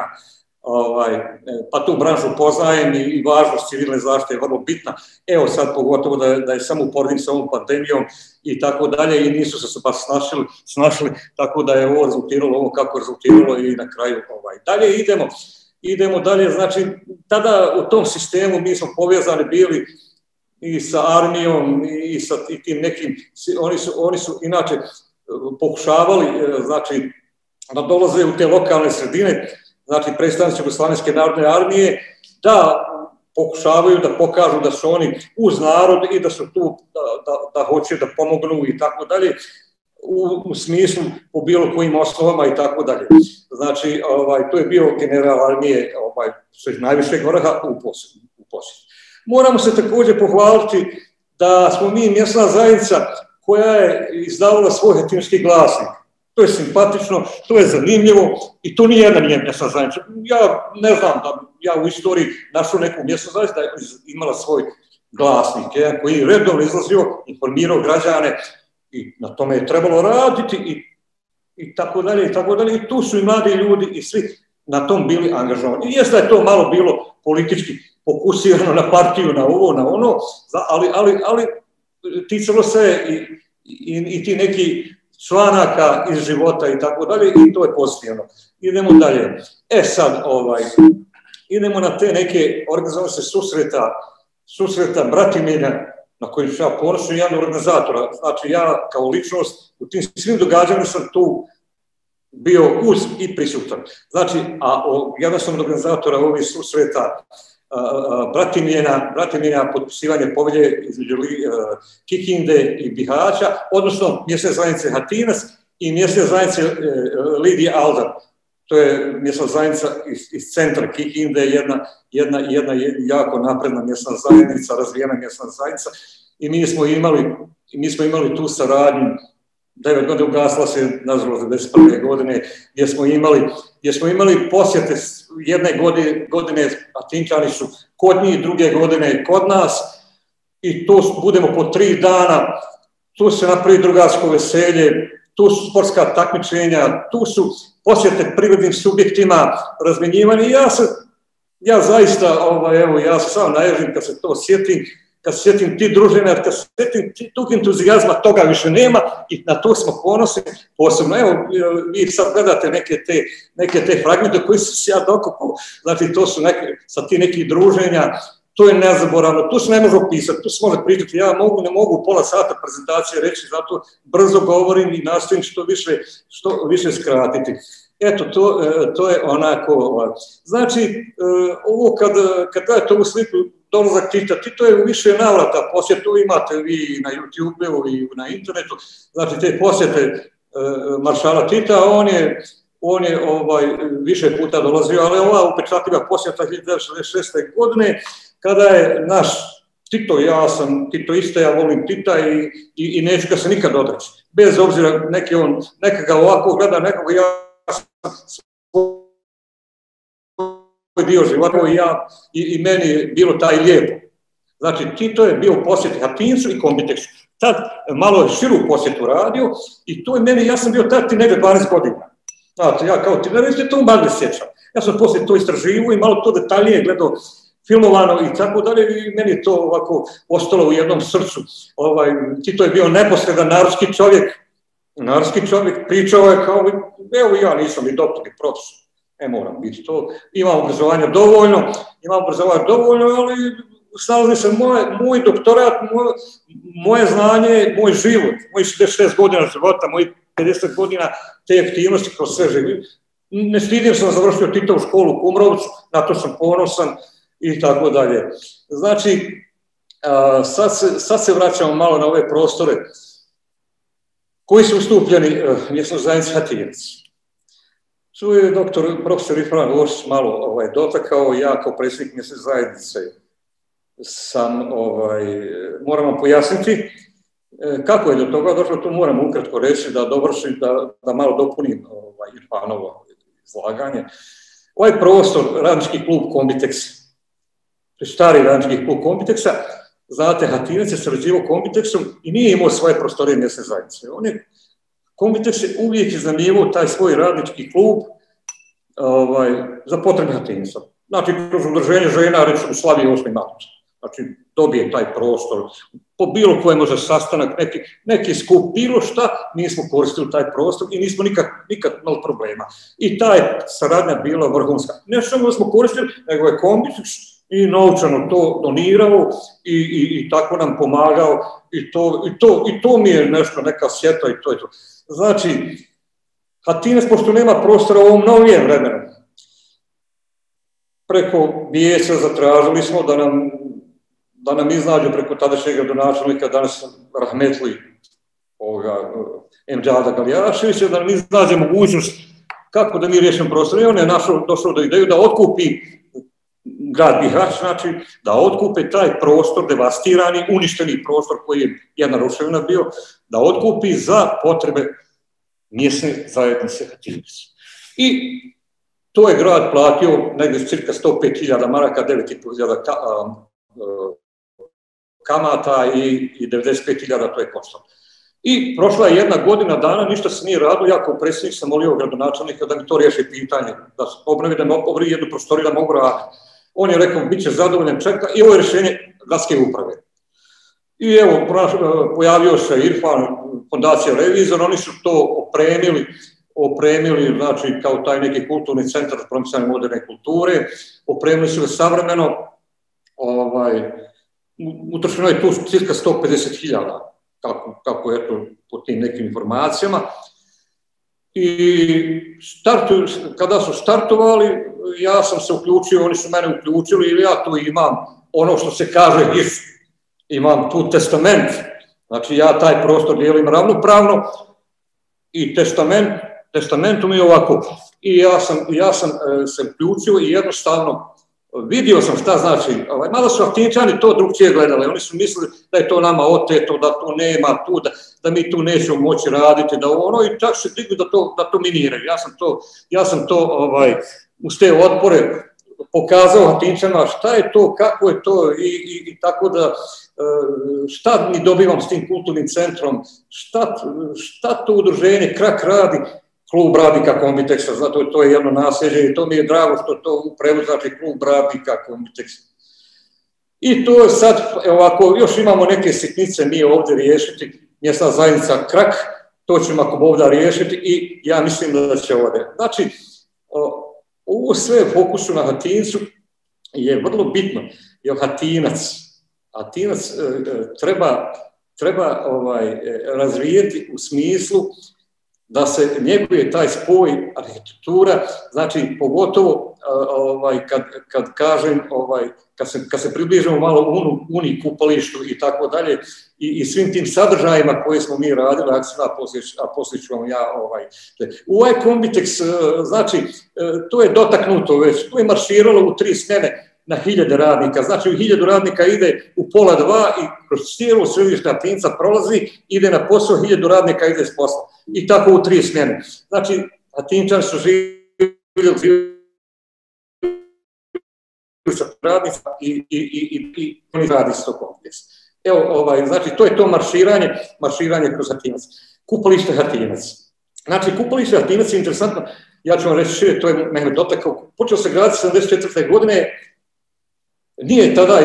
pa tu branšu poznajem i važnost civilne zaštite je vrlo bitna. Evo sad pogotovo da je samo uporedim sa ovom pandemijom i tako dalje i nisu se baš snašli, tako da je ovo rezultiralo ovo kako je rezultiralo i na kraju dalje idemo dalje. Znači, tada u tom sistemu mi smo povezani bili i sa armijom i sa tim nekim, oni su inače pokušavali, znači, da dolaze u te lokalne sredine, znači predstavnici Jugoslavenske narodne armije, da pokušavaju da pokažu da su oni uz narod i da su tu, da hoće da pomognu i tako dalje, u smislu po bilo kojim osnovama i tako dalje. Znači, to je bio general armije najvišeg vrha u posjedu. Moramo se također pohvaliti da smo mi mjesna zajednica koja je izdavala svoj hatinski glasnik. To je simpatično, to je zanimljivo i to nije jedna mjesna zajednica. Ja ne znam da ja u istoriji našao neku mjesnu zajednicu da je imala svoj glasnik, koji je redovno izlazio, informirao građane i na tome je trebalo raditi i tako dalje i tako dalje. I tu su i mladi ljudi i svi na tom bili angažovani. I jeste da je to malo bilo politički fokusirano na partiju, na ovo, na ono, ali ticalo se i ti neki članaka iz života i tako dalje, i to je pozitivno. Idemo dalje. Sad, idemo na te neke organizacije susreta Bratimilja, na kojim ću ja ponosan, jedan organizatora. Znači, ja kao ličnost u tim svim događanjima sam tu bio uz i prisutan. Znači, jedan sam od organizatora ovih susreta Bratimilja, potpisivanje povelje između Kikinde i Bihaća, odnosno mjesne zajednice Hatinac i mjesne zajednice Lidija Aldan. To je mjesna zajednica iz centra Kikinde, jedna jako napredna mjesna zajednica, razvijena mjesna zajednica, i mi smo imali tu saradnju. 9 godina ugasla se, nažalost, 91. godine, gdje smo imali posjete jedne godine, Atinčani su kod njih, druge godine kod nas, i tu budemo po 3 dana, tu se napravi drugarsko veselje, tu su sportska takmičenja, tu su posjete privrednim subjektima, razmjenjivanje. Ja zaista, ja se samo naježim kad se to sjetim, kad se sjetim ti druženja, kad se sjetim tog entuzijazma, toga više nema, i na to smo ponosni posebno. Evo, vi sad gledate neke te fragmente koji su se ja dokopao, znači to su sa ti nekih druženja, to je nezaboravno, tu se ne može opisati, tu se može pričati, ja ne mogu pola sata prezentacije reći, zato brzo govorim i nastojim što više skratiti. Eto, to je onako, znači, ovo kad gledate ovu sliku, dolazak Tita, Tito je u više navrata posjet, tu imate vi na YouTube-u i na internetu, znači te posjete maršala Tita, on je više puta dolazio, ali ova upečatljiva posjeta 1966. godine, kada je naš Tito, ja sam Titoista, ja volim Tita i neću ga se nikad odreći. Bez obzira nekega ovako gleda, nekoga ja svoj dio života i meni je bilo taj lijepo. Znači, Tito je bio u posjeti Hatincu i Kombiteksu. Tad malo je širu posjetu radio i to je meni, ja sam bio tad ti negdje 12 godina. Znači, ja kao ti ne to manje sjećam. Ja sam poslije to istraživao i malo to detaljnije gledao, filmovano i tako dalje, i meni je to ovako ostalo u jednom srcu. Tito je bio neposredan narodski čovjek, pričao je kao, evo ja nisam ni doktor ni profesor, ne moram biti to, imam obrazovanja dovoljno, ali snalazi se moj doktorat, moje znanje, moj život, mojih 66 godina života, mojih 50 godina te aktivnosti kroz sve živi. Ne stidim sam završio Titovu školu u Kumrovcu, na to sam ponosan i tako dalje. Znači, sad se vraćamo malo na ove prostore koji su ustupljeni mjesnoj zajednici Hatinac. Tu je profesor Irfan Gošić malo dotakao, ja kao predsjednik mjesne zajednice sam, moram vam pojasniti kako je do toga došlo, tu moram ukratko reći da dovršim, da malo dopunim Irfanovo izlaganje. Ovaj prostor, radnički klub Kombiteksa, stari radnički klub Kombiteksa, znate, Hatinac je sarađivao Kombiteksom i nije imao svoje prostorije mjesne zajednice. Kombiteks je uvijek iznajmljivao taj svoj radnički klub za potrebe Hatinca. Znači, kroz udruženje žena, recimo u Slavi 8. mart. Znači, dobije taj prostor, po bilo kojem može sastanak, neki skup, bilo šta, mi smo koristili taj prostor i nismo nikad imali problema. I taj saradnja bila vrhunska. Ne samo da smo koristili, nego je Kombiteks i novčano to donirao i tako nam pomagao i to mi je nešto, neka sjeta i to je to. Znači, Hatinac, pošto nema prostora u ovom novijem vremenu, preko vijeća zatražili smo da nam iznađu preko tadašnjeg gradonačelnika, danas rahmetli Emdžada Galijaševića, da nam iznađe mogućnost kako da mi riješimo prostor. I on je došao do ideju da otkupi grad Bihać, znači da otkupe taj prostor, devastirani, uništeni prostor koji je jedna ruševina bio, da otkupi za potrebe mjesne zajednice Hatinac. I to je grad platio negdje cirka 105.000 maraka, 9.500 kamata i 95.000 to je koštalo. I prošla je 1 godina dana, ništa se nije radilo, ja kao predsjednik sam molio gradonačelnika da mi to riješi pitanje, da se obnovi, da mi obnovi jednu prostoriju da mogu raditi. On je rekao, bit će zadovoljan, čeka, i ovo je rješenje gradske uprave. I evo, pojavio se Irfan, fondacija Revizor, oni su to opremili, znači kao taj neki kulturni centar za promicanje moderne kulture, opremili su ga savremeno, utrošeno je tu cirka 150.000, kako je to po tim nekim informacijama. I kada su startovali, ja sam se uključio, oni su mene uključili i ja tu imam ono što se kaže, imam tu testament, znači ja taj prostor dijelim ravnopravno i testamentum je ovako. I ja sam se uključio i jednostavno vidio sam šta znači, malo su Artinčani to drugčije gledali, oni su mislili da je to nama oteto, da to nema tu, da mi tu nećemo moći raditi, da ono, i čak se digli da to miniraju. Ja sam to uz te otpore pokazao Artinčanima šta je to, kako je to i tako da šta mi dobivam s tim kulturnim centrom, šta to udruženje Krak radi, klub radnika Kombiteksa, zato to je jedno naselje i to mi je drago što to u prevodu znači klub radnika Kombiteksa. I to je sad, ovako, još imamo neke sitnice mi ovdje riješiti, mjesna zajednica Krak, to ćemo ako Bog da riješiti i ja mislim da će ovdje. Znači, ovo sve u fokusu na Hatincu je vrlo bitno, jer Hatinac treba razvijeti u smislu da se njeguje taj spoj arhitektura, znači pogotovo kad kažem, kad se približimo malo Uni kupalištu i tako dalje i svim tim sadržajima koje smo mi radili, a poslije ću vam ja ovaj Kombiteks, znači to je dotaknuto već, to je marširalo u 3 smjene na 1000 radnika, znači u 1000 radnika ide u 1:30 i kroz cijelu središte Hatinca prolazi, ide na posao, 1000 radnika ide s posla. I tako u 3 smjene. Znači, Hatinčani su živjeli sa radnica i oni radi s to kompleks. Evo, znači, to je to marširanje kroz Hatinac. Kupalište Hatinac. Znači, kupalište Hatinac je interesantno, ja ću vam reći šire, to je mene dotakao, počeo se graditi 74. godine, nije tada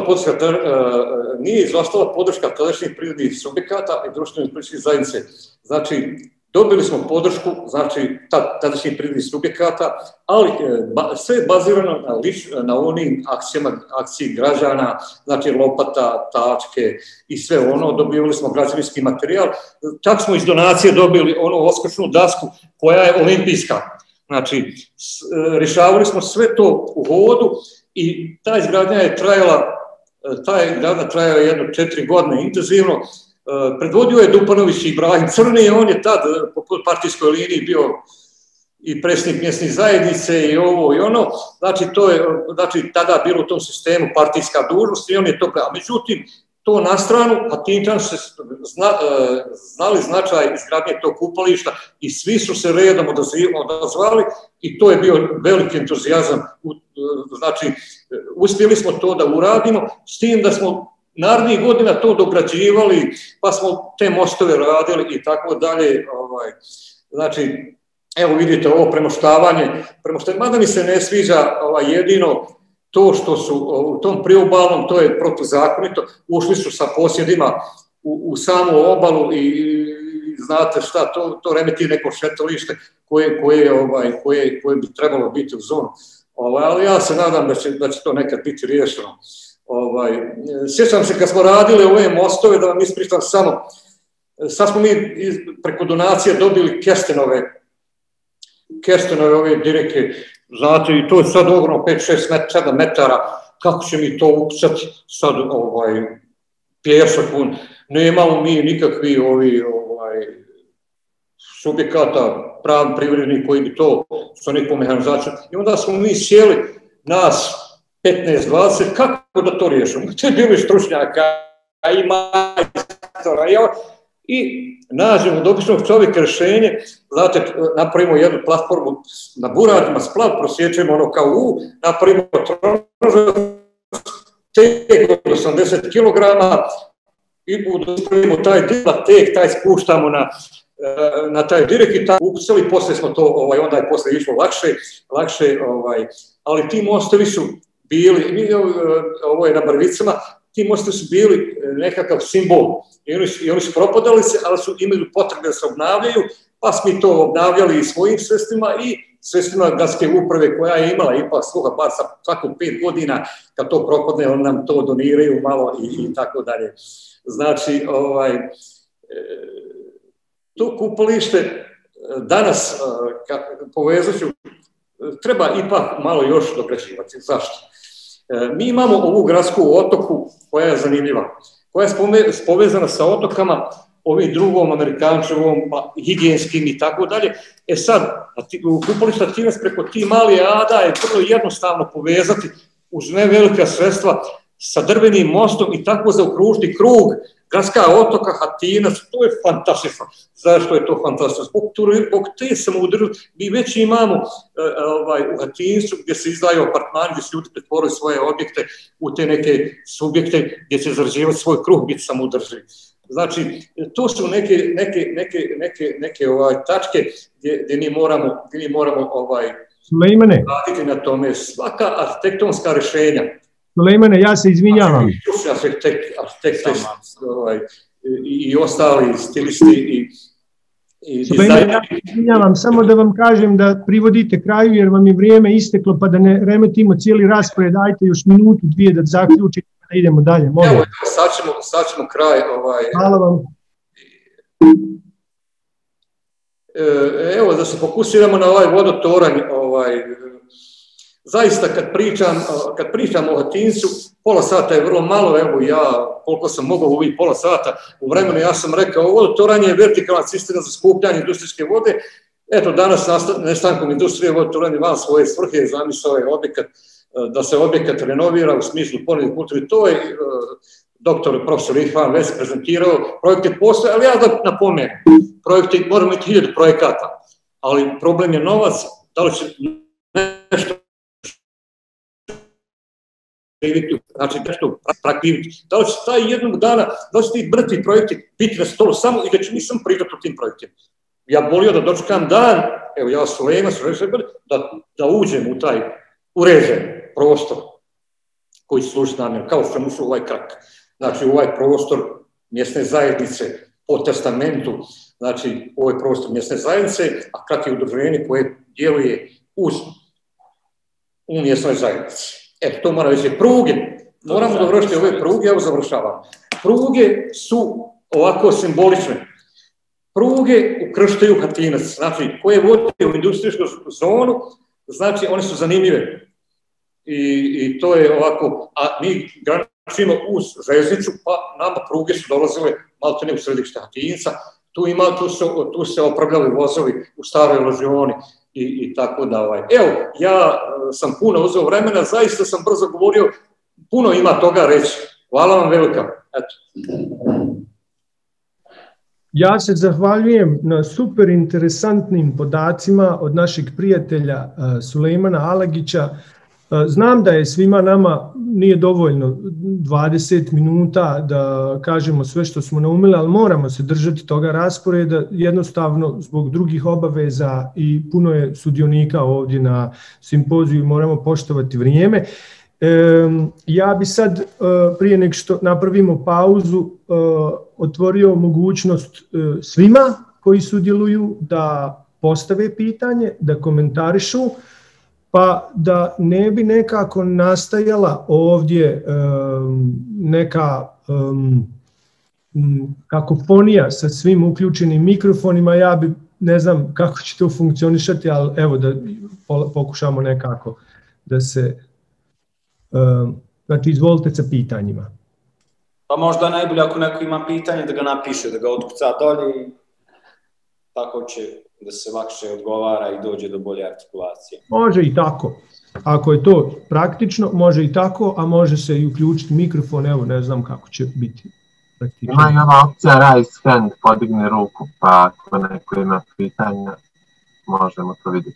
izostala podrška tadašnjih privrednih subjekata i društvenih političkih zajednice. Znači, dobili smo podršku, znači, tadašnjih privrednih subjekata, ali sve je bazirano na onim akciji građana, znači lopata, tačke i sve ono, dobivali smo građevinski materijal, čak smo iz donacije dobili onu oskršnu dasku koja je olimpijska. Znači, rješavali smo sve to u hodu, i ta izgradnja je trajala jedno 4 godine intenzivno. Predvodio je Dupanović Ibrahim Crni, on je tad po partijskoj liniji bio i predsjednik mjesne zajednice i ovo i ono. Znači, to je tada bilo u tom sistemu partijska dužnost i on je to pravo. Međutim, to na stranu, Hatinčani su znali značaj izgradnje tog kupališta i svi su se redom odazvali i to je bio veliki entuzijazam. Znači, uspjeli smo to da uradimo, s tim da smo narednih godina to dograđivali, pa smo te mostove radili i tako dalje. Znači, evo vidite ovo premoštavanje, mada mi se ne sviđa jedino to što su u tom priobalnom, to je protuzakonito, ušli su sa posjedima u samu obalu i znate šta, to remeti neko šetalište koje bi trebalo biti u zonu. Ali ja se nadam da će to nekad biti riješeno. Sjećam se kad smo radili ove mostove, da vam ispričam samo, sad smo mi preko donacije dobili Kerstenove ove direke, znate, i to je sad ogromno 5-6-7 metara, kako će mi to upsati sad pjesak, nemamo mi nikakvi subjekata, pravni privredni koji bi to sa nekom mehanizacijom. I onda smo mi sjeli, nas 15-20, kako da to riješimo? To je bili stručnjaka i majstora i nađemo od običnog čovjeka rješenje, znate, napravimo jednu platformu na buradima, splav, prosječemo ono kao napravimo tronožac, tek od 80 kg i upravimo taj spuštamo na taj direk i tako ukusili, poslije smo to, onda je poslije išlo lakše, ali ti mostovi su bili, ovo je na Brvicama, ti mostovi su bili nekakav simbol i oni su propadali se, ali su imali potrebe da se obnavljaju, pa smo to obnavljali i svojim sredstvima i sredstvima gradske uprave koja je imala ipak sluha, bar svako 5 godina, kad to propadne, oni nam to doniraju malo i tako dalje. Znači, to kupalište danas, povezat ću, treba ipak malo još dograđivati. Zašto? Mi imamo ovu gradsku otoku koja je zanimljiva, koja je povezana sa otokama, ovim drugom, Amerikančevom, pa higijenskim i tako dalje. Sad, kupalište Hatinac preko tih malih ada je vrlo jednostavno povezati uz ne velika sredstva sa drvenim mostom i tako zaokružiti krug gradska otoka Hatinac. To je fantastično. Zašto je to fantastično? Zbog te samoudržbe mi već imamo u Hatincu gdje se izdaju apartmani, gdje se ljudi pretvoraju svoje objekte u te neke subjekte gdje će zarađivati svoj kruh, biti samoudrživi. Znači, to su neke tačke gdje mi moramo raditi na tome. Svaka arhitektonska rješenja. Sulejmane, ja se izvinjavam. Arhitekte i ostali stilisti i Sulejmane, ja se izvinjavam, samo da vam kažem da privodite kraju jer vam je vrijeme isteklo pa da ne remetimo cijeli raspored, dajte još minutu, 2 da zaključite da idemo dalje. Evo, sad ćemo kraj. Hvala vam. Evo, da se fokusiramo na ovaj vodotoranj. Zaista, kad pričam o Hatincu, pola sata je vrlo malo, evo ja, koliko sam mogao uvijek pola sata u vremenu, ja sam rekao, vodotoranje je vertikalna cisterna za skupljanje industrijske vode. Eto, danas nestankom industrije vodotoranje van svoje svrhe, zamisao je objekat, da se objekat renovira u smislu ponovnih kulturi. To je profesor Ihvan već prezentirao, projekte postoje, ali ja da napomenem, projekte, moramo imati 1000 projekata, ali problem je novac, da li će nešto znači nešto praktiviti. Da li će taj jednog dana, da li će ti mrtvi projekti biti na stolu samo i da ću nisam pričati o tim projektima. Ja volio da dočekam dan, evo ja Sulejman, da uđem u taj uređen prostor koji služi namjerno, kao što sam ušao u ovaj krak. Znači, ovaj prostor mjesne zajednice po testamentu, znači, ovaj prostor mjesne zajednice, a krak je udruženje koje djeluje u mjesnoj zajednici. To mora reći, pruge, moramo dovršiti ove pruge, evo završavam. Pruge su ovako simbolične. Pruge ukrštaju Hatinac, znači, koje vode u industrijsku zonu, znači, one su zanimljive. I to je ovako, a mi graničimo uz željeznicu, pa nama pruge su dolazile maltene u središte Hatinca, tu se opravljali vozovi u staroj ložioni i tako da. Evo, ja sam puno uzeo vremena, zaista sam brzo govorio, puno ima toga reći. Hvala vam velika. Ja se zahvaljujem na super interesantnim podacima od našeg prijatelja Sulejmana Alagića. Znam da je svima nama nije dovoljno 20 minuta da kažemo sve što smo naumili, ali moramo se držati toga rasporeda, jednostavno zbog drugih obaveza i puno je sudionika ovdje na simpoziju, moramo poštovati vrijeme. Ja bi sad, prije nego što napravimo pauzu, otvorio mogućnost svima koji sudjeluju da postave pitanje, da komentarišu, pa da ne bi nekako nastajala ovdje neka kakofonija sa svim uključenim mikrofonima. Ja bi, ne znam kako će to funkcionišati, ali evo da pokušamo nekako da se, znači izvolite sa pitanjima. Pa možda najbolje ako neko ima pitanje da ga napiše, da ga otkuca dolje i tako će da se lakše odgovara i dođe do bolje artikulacije. Može i tako. Ako je to praktično, može i tako, a može se i uključiti mikrofon, evo ne znam kako će biti. Ima i ova opcija raise hand, podigne ruku, pa ako neko ima pitanja, možemo to vidjeti.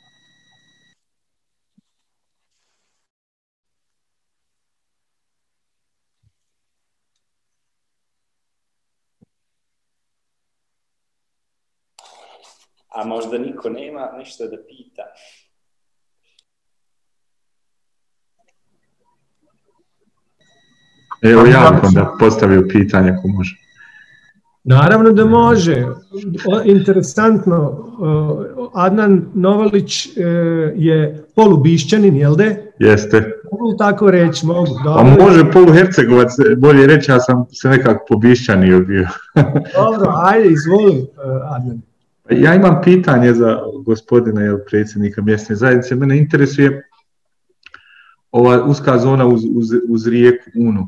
A možda niko nema ništa da pita. Evo ja bih onda postavio pitanje ako može. Naravno da može. Interesantno, Adnan Novalić je polubišćanin, jel de? Jeste. Mogu tako reći, mogu. A može poluhercegovac, bolje reći, ja sam se nekako pobišćanio bio. Dobro, ajde, izvoli, Adnan. Ja imam pitanje za gospodina predsjednika mjesne zajednice. Mene interesuje ova uska zona uz rijeku Unu.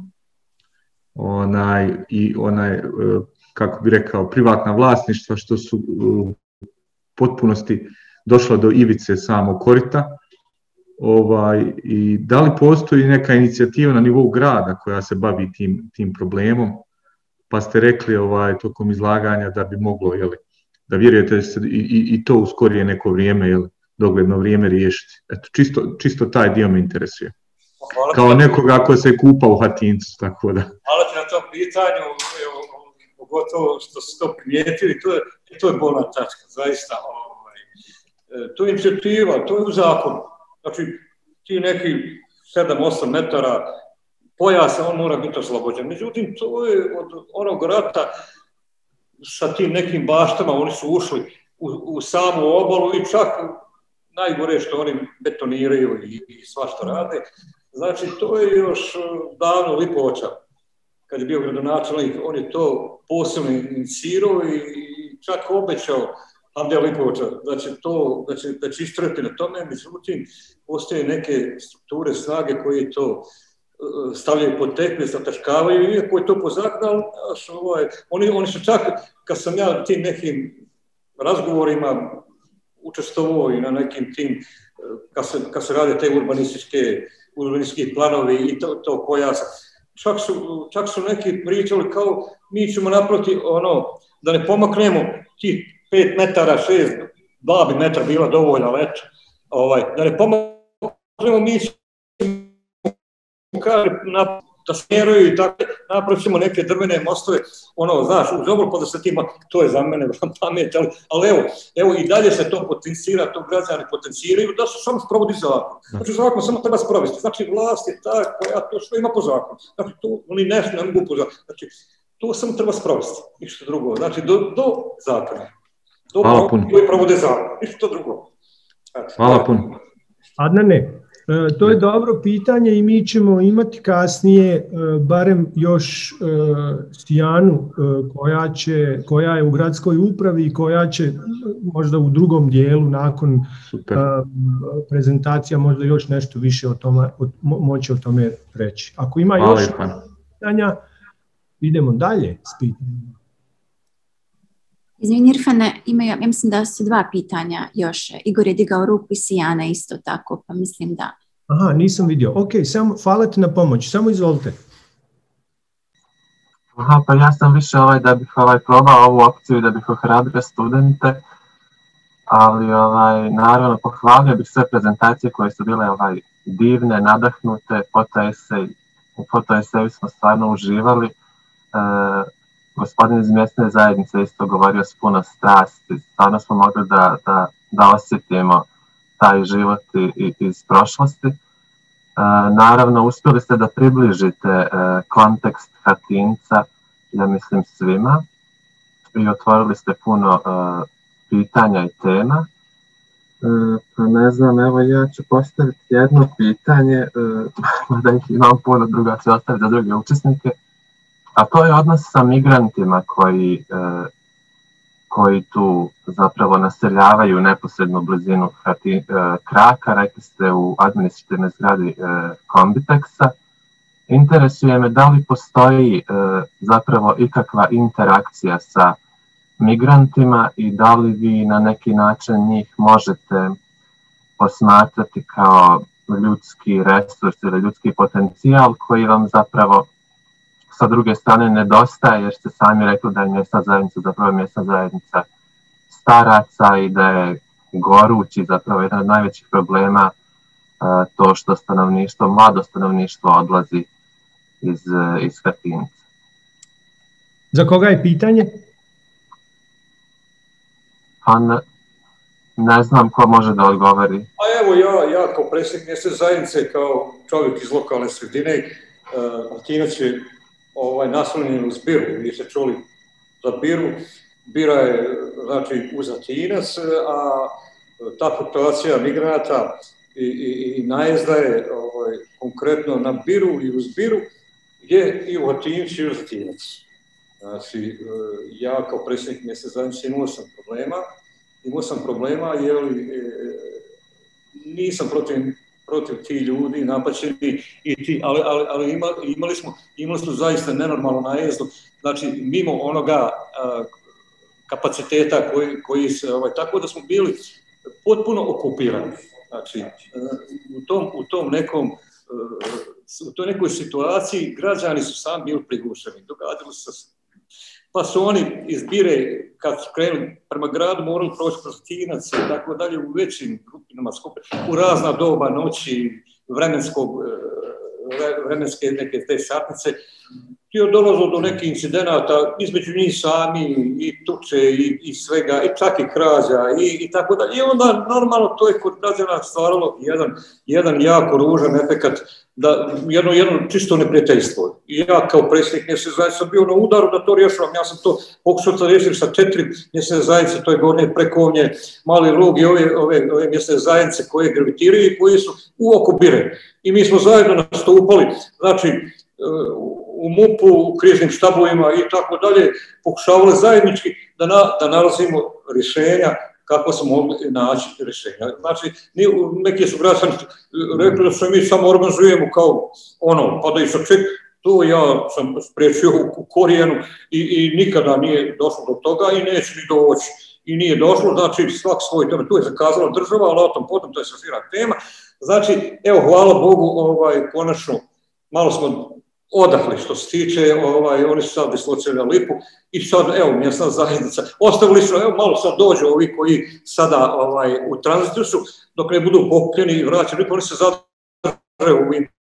Kako bi rekao, privatna vlasništva što su u potpunosti došla do ivice samog korita. I da li postoji neka inicijativa na nivou grada koja se bavi tim problemom? Pa ste rekli tokom izlaganja da bi moglo, da vjerujete da se i to u skorije neko vrijeme, dogledno vrijeme riješiti. Eto, čisto taj dio me interesuje. Kao nekoga ko se kupa u Hatincu, tako da. Hvala ti na tom pitanju, pogotovo što ste to primijetili, to je bolna tačka, zaista. To je inicijativa, to je u zakonu. Znači, ti neki 7-8 metara pojasa, on mora biti oslobođen. Međutim, to je od onog rata sa tim nekim baštama, oni su ušli u samu obalu i čak najgore što oni betoniraju i svašta rade. Znači, to je još davno Lipovača. Kad je bio gradonačelnik, on je to posebno inicirao i čak obećao Hamdija Lipovača da će istrpiti na tome. Međutim, postoje neke strukture, snage koje to stavljaju pod tepih, zataškavaju, iako je to po zakonu, oni su čak, kad sam ja tim nekim razgovorima učestvovao i na nekim tim, kad se rade te urbanistički planovi i to pojasa, čak su neki pričali kao mi ćemo naproti da ne pomaknemo ti 5 metara, 6, 2 bi metra bila dovoljna leča, da ne pomaknemo mi ćemo da smjeruju i tako, napravit ćemo neke drvene mostove, znaš, uz obol, pa da se tima, to je za mene pamet, ali evo i dalje se to potencira, to građani potenciraju, da se samo sprovodi zakon. Znači, zakon samo treba sprovesti. Znači, vlast je ta koja to sve ima po zakonu. Znači, to oni nešto ne mogu po zakonu. Znači, to samo treba sprovesti, ništa drugo. Znači, do zakona. Hvala puno. Koji provode zakon, ništa drugo. Hvala puno. Adnane, to je dobro pitanje i mi ćemo imati kasnije barem još Sijanu koja je u gradskoj upravi i koja će možda u drugom dijelu nakon prezentacija možda još nešto više moći o tome reći. Ako ima još pitanja, idemo dalje s pitanjima. Izvini Irfane, ja mislim da su 2 pitanja još. Igor je digao ruku i Sijana isto tako, pa mislim da... Aha, nisam vidio. Ok, hvala ti na pomoći, samo izvolite. Aha, pa ja sam više da bih probao ovu opciju i da bih ohrabrio studente, ali naravno pohvalio bih sve prezentacije koje su bile divne, nadahnute, u fotoeseju smo stvarno uživali. Gospodin iz mjesne zajednice isto govorio s puno strasti, stvarno smo mogli da osjetimo taj život iz prošlosti. Naravno, uspjeli ste da približite kontekst Hatinca, ja mislim svima, i otvorili ste puno pitanja i tema. Pa ne znam, evo ja ću postaviti jedno pitanje, da ih imam puno, druga će ostaviti za druge učesnike. A to je odnos sa migrantima koji tu zapravo naseljavaju neposrednu blizinu Kraka, rekli ste u administrativnoj zgradi Kombiteksa. Interesuje me da li postoji zapravo ikakva interakcija sa migrantima i da li vi na neki način njih možete posmatrati kao ljudski resurs ili ljudski potencijal koji vam zapravo sa druge strane nedostaje, jer ste sami rekli da je mjesna zajednica zapravo mjesna zajednica staraca i da je gorući zapravo jedan od najvećih problema to što mlado stanovništvo odlazi iz Hatinca. Za koga je pitanje? Pa ne znam ko može da odgovori. A evo ja kao predsjednik mjesne zajednice, kao čovjek iz lokalne sredine, Hatinac je naslonjen uz Biru, vi ste čuli za Biru. Bira je, znači, uz Hatinac, a ta fluktuacija migranata i najezda je konkretno na Biru i uz Biru je i u Hatincu i uz Hatinac. Znači, ja kao predsjednik mjesne zajednice imao sam problema jer nisam protiv ti ljudi napaćeni, ali imali smo zaista nenormalnu najezdu, znači mimo onoga kapaciteta koji se, tako da smo bili potpuno okupirani. Znači, u toj nekoj situaciji građani su sami bili prigušeni, događalo se. Pa su oni iz Bire, kad su krenuli prema gradu, morali proći kroz Hatinac i tako dalje u većim grupinama skupe, u razna doba noći, vremenske neke te satnice. Tu je dolazilo do nekih incidenata između njih sami i tuče i svega, i čak i krađa i tako dalje. I onda normalno to je kod građana stvaralo jedan jako ružan efekat, jedno čisto neprijateljstvo. I ja kao predsjednik mjesne zajednice sam bio na udaru da to rješavam. Ja sam to pokušao riješiti sa 4 mjesne zajednice, to je Gornje Prekovnje, Mali Rug i ove mjesne zajednice koje gravitiraju i koji su u oko Bire. I mi smo zajedno nastupali, znači u MUP-u, u kriznim štabovima i tako dalje, pokušavali zajednički da nalazimo rješenja kako smo mogli naći rješenja. Znači, neki su građani rekli da se mi samo organizujemo kao pa da i saček, to ja sam spriječio u korijenu i nikada nije došlo do toga i neće ni doći. I nije došlo, znači svak svoj tome, tu je zakazala država, ali o tom potom, to je sasvira tema. Znači, evo, hvala Bogu, konačno, malo smo odahli što se tiče, oni su sad dislocirali Lipu i sad, evo, mjesna zajednica. Ostavili su, evo, malo sad dođu ovi koji sada u tranzitu su, dok ne budu pokupljeni i vraćeni, oni se zadrže u ovim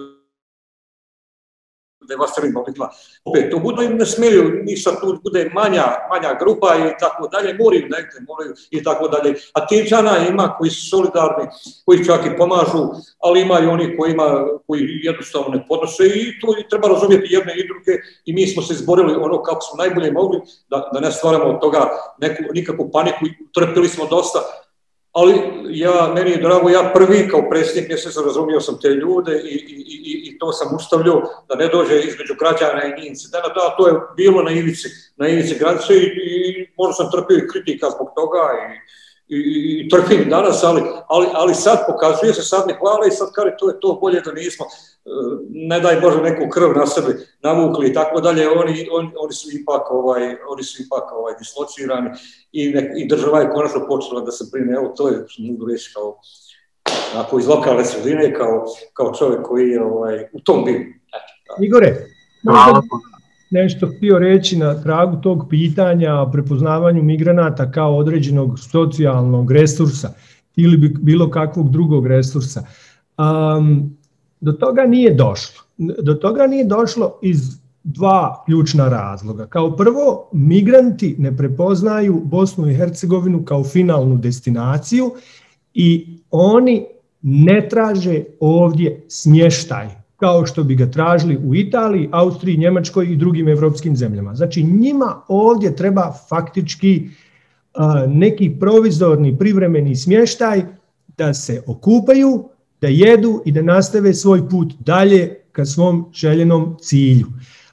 devastiranim oblikama. Opet, to budu im ne smiju, ništa tu bude manja grupa i tako dalje, moraju i tako dalje. A Tinčana ima koji su solidarni, koji čak i pomažu, ali ima i oni koji jednostavno ne podnose i to treba razumjeti jedne i druge i mi smo se izborili ono kako smo najbolje mogli, da ne stvaramo od toga nikakvu paniku, trpili smo dosta. Ali meni je drago, ja prvi kao predsjednik mjeseca razumio sam te ljude i to sam ustavljao da ne dođe između građana i njih incidenata, to je bilo na ivici granice i možda sam trpio i kritika zbog toga i trpim danas, ali sad pokazuje se, sad ne hvala i sad kaže to je to bolje da nismo, ne daj Bože neku krv na sebe navukli i tako dalje, oni su ipak dislocirani i država je konačno počela da se brine, evo to je što mogu reći kao iz lokalne sredine, kao čovjek koji je u tom bio. Igore, možda nešto htio reći na tragu tog pitanja o prepoznavanju migranata kao određenog socijalnog resursa ili bilo kakvog drugog resursa. Do toga nije došlo. Do toga nije došlo iz 2 ključna razloga. Kao prvo, migranti ne prepoznaju Bosnu i Hercegovinu kao finalnu destinaciju i oni ne traže ovdje smještaj kao što bi ga tražili u Italiji, Austriji, Njemačkoj i drugim evropskim zemljama. Znači njima ovdje treba faktički neki provizorni privremeni smještaj da se okupaju, da jedu i da nastave svoj put dalje ka svom željenom cilju.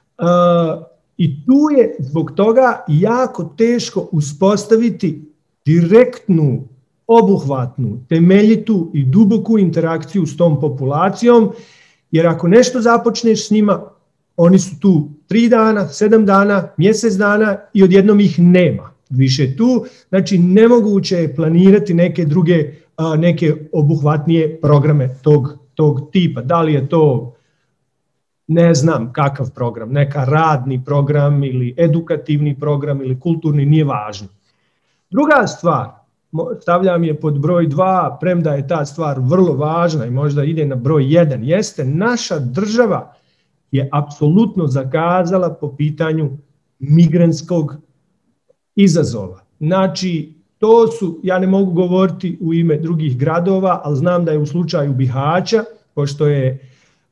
I tu je zbog toga jako teško uspostaviti direktnu, obuhvatnu, temeljitu i duboku interakciju s tom populacijom, jer ako nešto započneš s njima, oni su tu 3 dana, 7 dana, mjesec dana i odjednom ih nema više tu. Znači nemoguće je planirati neke obuhvatnije programe tog tipa. Da li je to, ne znam kakav program, neka radni program ili edukativni program ili kulturni, nije važno. Druga stvar, stavljam je pod broj 2, premda je ta stvar vrlo važna i možda ide na broj 1, jeste naša država je apsolutno zakazala po pitanju migrantskog izazova. Znači, to su, ja ne mogu govoriti u ime drugih gradova, ali znam da je u slučaju Bihaća, pošto je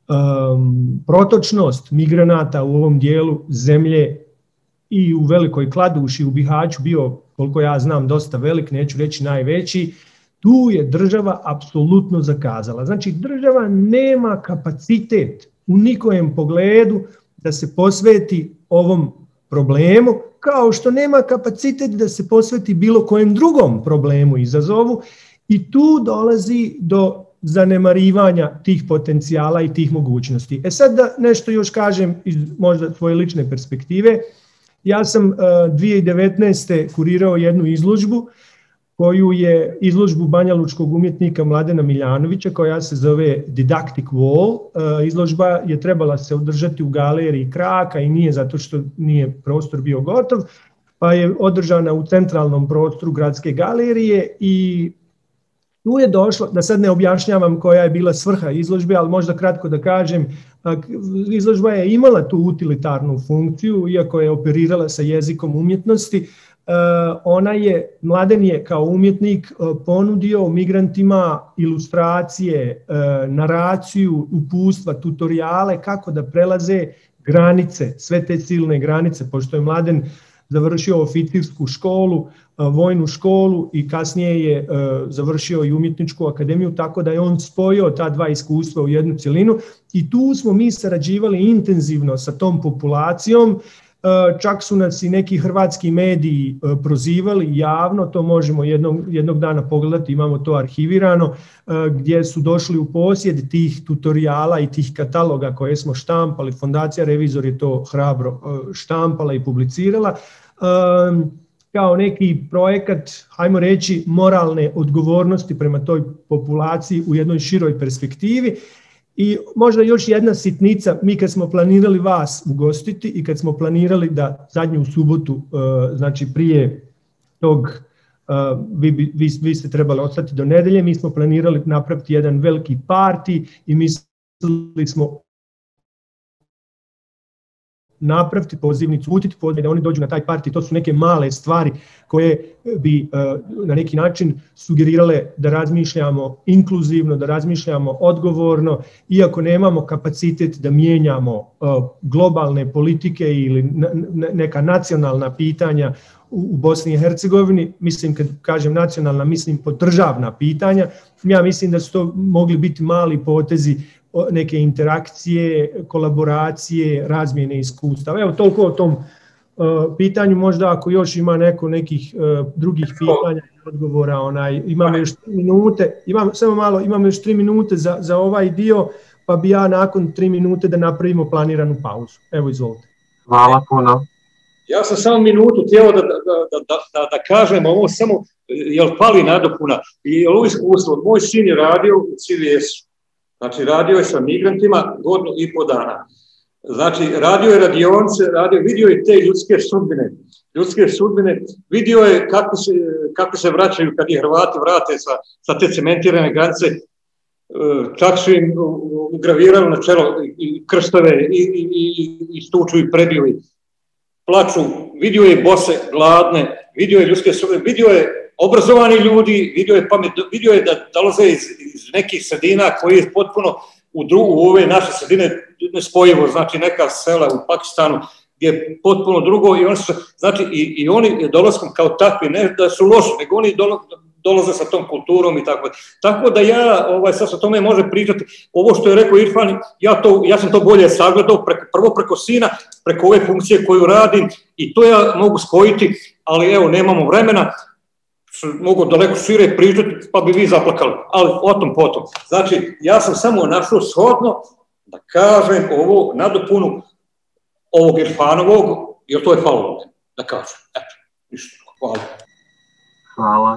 protočnost migranata u ovom dijelu zemlje i u Velikoj Kladuši, u Bihaću bio, koliko ja znam, dosta velik, neću reći najveći, tu je država apsolutno zakazala. Znači, država nema kapacitet u nikojem pogledu da se posveti ovom problemu, kao što nema kapacitet da se posveti bilo kojem drugom problemu, izazovu, i tu dolazi do zanemarivanja tih potencijala i tih mogućnosti. Sad da nešto još kažem iz možda svoje lične perspektive. Ja sam 2019. kurirao jednu izložbu, koju je izložbu banjalučkog umjetnika Mladena Miljanovića, koja se zove Didactic Wall. Izložba je trebala se održati u galeriji Kraka i nije, zato što nije prostor bio gotov, pa je održana u centralnom prostoru gradske galerije i tu je došlo, da sad ne objašnjavam koja je bila svrha izložbe, ali možda kratko da kažem, izložba je imala tu utilitarnu funkciju, iako je operirala sa jezikom umjetnosti. Mladen je kao umjetnik ponudio migrantima ilustracije, naraciju, uputstva, tutoriale kako da prelaze granice, sve te silne granice, pošto je Mladen završio oficirsku školu, vojnu školu i kasnije je završio i umjetničku akademiju, tako da je on spojio ta dva iskustva u jednu cjelinu i tu smo mi sarađivali intenzivno sa tom populacijom. Čak su nas i neki hrvatski mediji prozivali javno, to možemo jednog dana pogledati, imamo to arhivirano, gdje su došli u posjed tih tutoriala i tih kataloga koje smo štampali. Fondacija Revizor je to hrabro štampala i publicirala kao neki projekat, hajmo reći, moralne odgovornosti prema toj populaciji u jednoj široj perspektivi. I možda još jedna sitnica, mi kad smo planirali vas ugostiti i kad smo planirali da zadnju subotu, znači prije tog, vi ste trebali ostati do nedelje, mi smo planirali napraviti jedan veliki party i mislili smo napraviti pozivnicu, utiti da oni dođu na taj party. To su neke male stvari koje bi na neki način sugerirale da razmišljamo inkluzivno, da razmišljamo odgovorno, iako nemamo kapacitet da mijenjamo globalne politike ili neka nacionalna pitanja u Bosni i Hercegovini. Mislim, kad kažem nacionalna, mislim podržavna pitanja. Ja mislim da su to mogli biti mali potezi, neke interakcije, kolaboracije, razmjene iskustava. Evo, toliko o tom pitanju. Možda ako još ima nekih drugih pitanja i odgovora, imamo još 3 minute. Imamo još 3 minute za ovaj dio, pa bi ja nakon 3 minute da napravimo planiranu pauzu. Evo, izvolite. Hvala puno. Ja sam samo minutu htio da kažem ovo samo, jel fali nadopuna, i ovo iskustvo. Moj sin je radio u CVS-u. Znači, radio je sa migrantima 1,5 dana. Znači, radio je radionice, vidio je te ljudske sudbine, vidio je kako se vraćaju kad ih Hrvati vrate sa te cementirane granice. Čak su im ugravirali na čelo i krstove i stuču i prediju. Plaču, vidio je bose, gladne, vidio je ljudske sudbine, vidio je obrazovani ljudi, vidio je da dolaze iz nekih sredina koji je potpuno u ove naše sredine nespojivo, znači neka sela u Pakistanu gdje je potpuno drugo i oni su, znači i oni dolaskom kao takvi, ne da su loši, nego oni dolaze sa tom kulturom i tako. Tako da ja sad sa tome može pričati, ovo što je rekao Irfan, ja sam to bolje sagledao prvo preko sina, preko ove funkcije koju radim i to ja mogu spojiti, ali evo nemamo vremena. Mogu daleko šire pričati, pa bi vi zaplakali, ali o tom potom. Znači, ja sam samo našao shodno da kažem ovo nadopunu ovog Irfanovog, jer to je falilo, da kažem. Eto, ništa. Hvala. Hvala.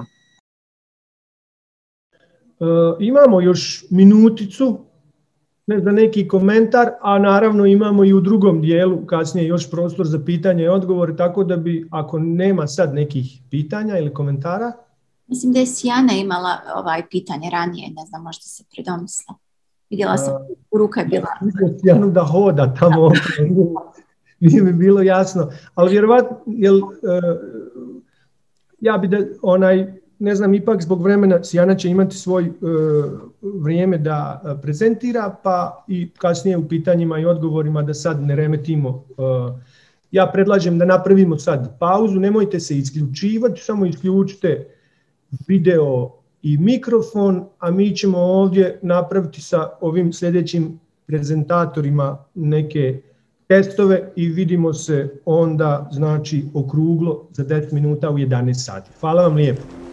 Imamo još minuticu za neki komentar, a naravno imamo i u drugom dijelu kasnije još prostor za pitanje i odgovore, tako da bi, ako nema sad nekih pitanja ili komentara. Mislim da je Sijana imala pitanje ranije, ne znam, možda se predomisla. Vidjela sam, ruka je bila. Sijanu da hoda tamo, nije mi bilo jasno, ali vjerovatno, ja bi ne znam, ipak zbog vremena Sijana će imati svoj vrijeme da prezentira, pa i kasnije u pitanjima i odgovorima da sad ne remetimo. Ja predlažem da napravimo sad pauzu, nemojte se isključivati, samo isključite video i mikrofon, a mi ćemo ovdje napraviti sa ovim sljedećim prezentatorima neke testove i vidimo se onda, znači, okruglo za 10 minuta u 11 sati. Hvala vam lijepo.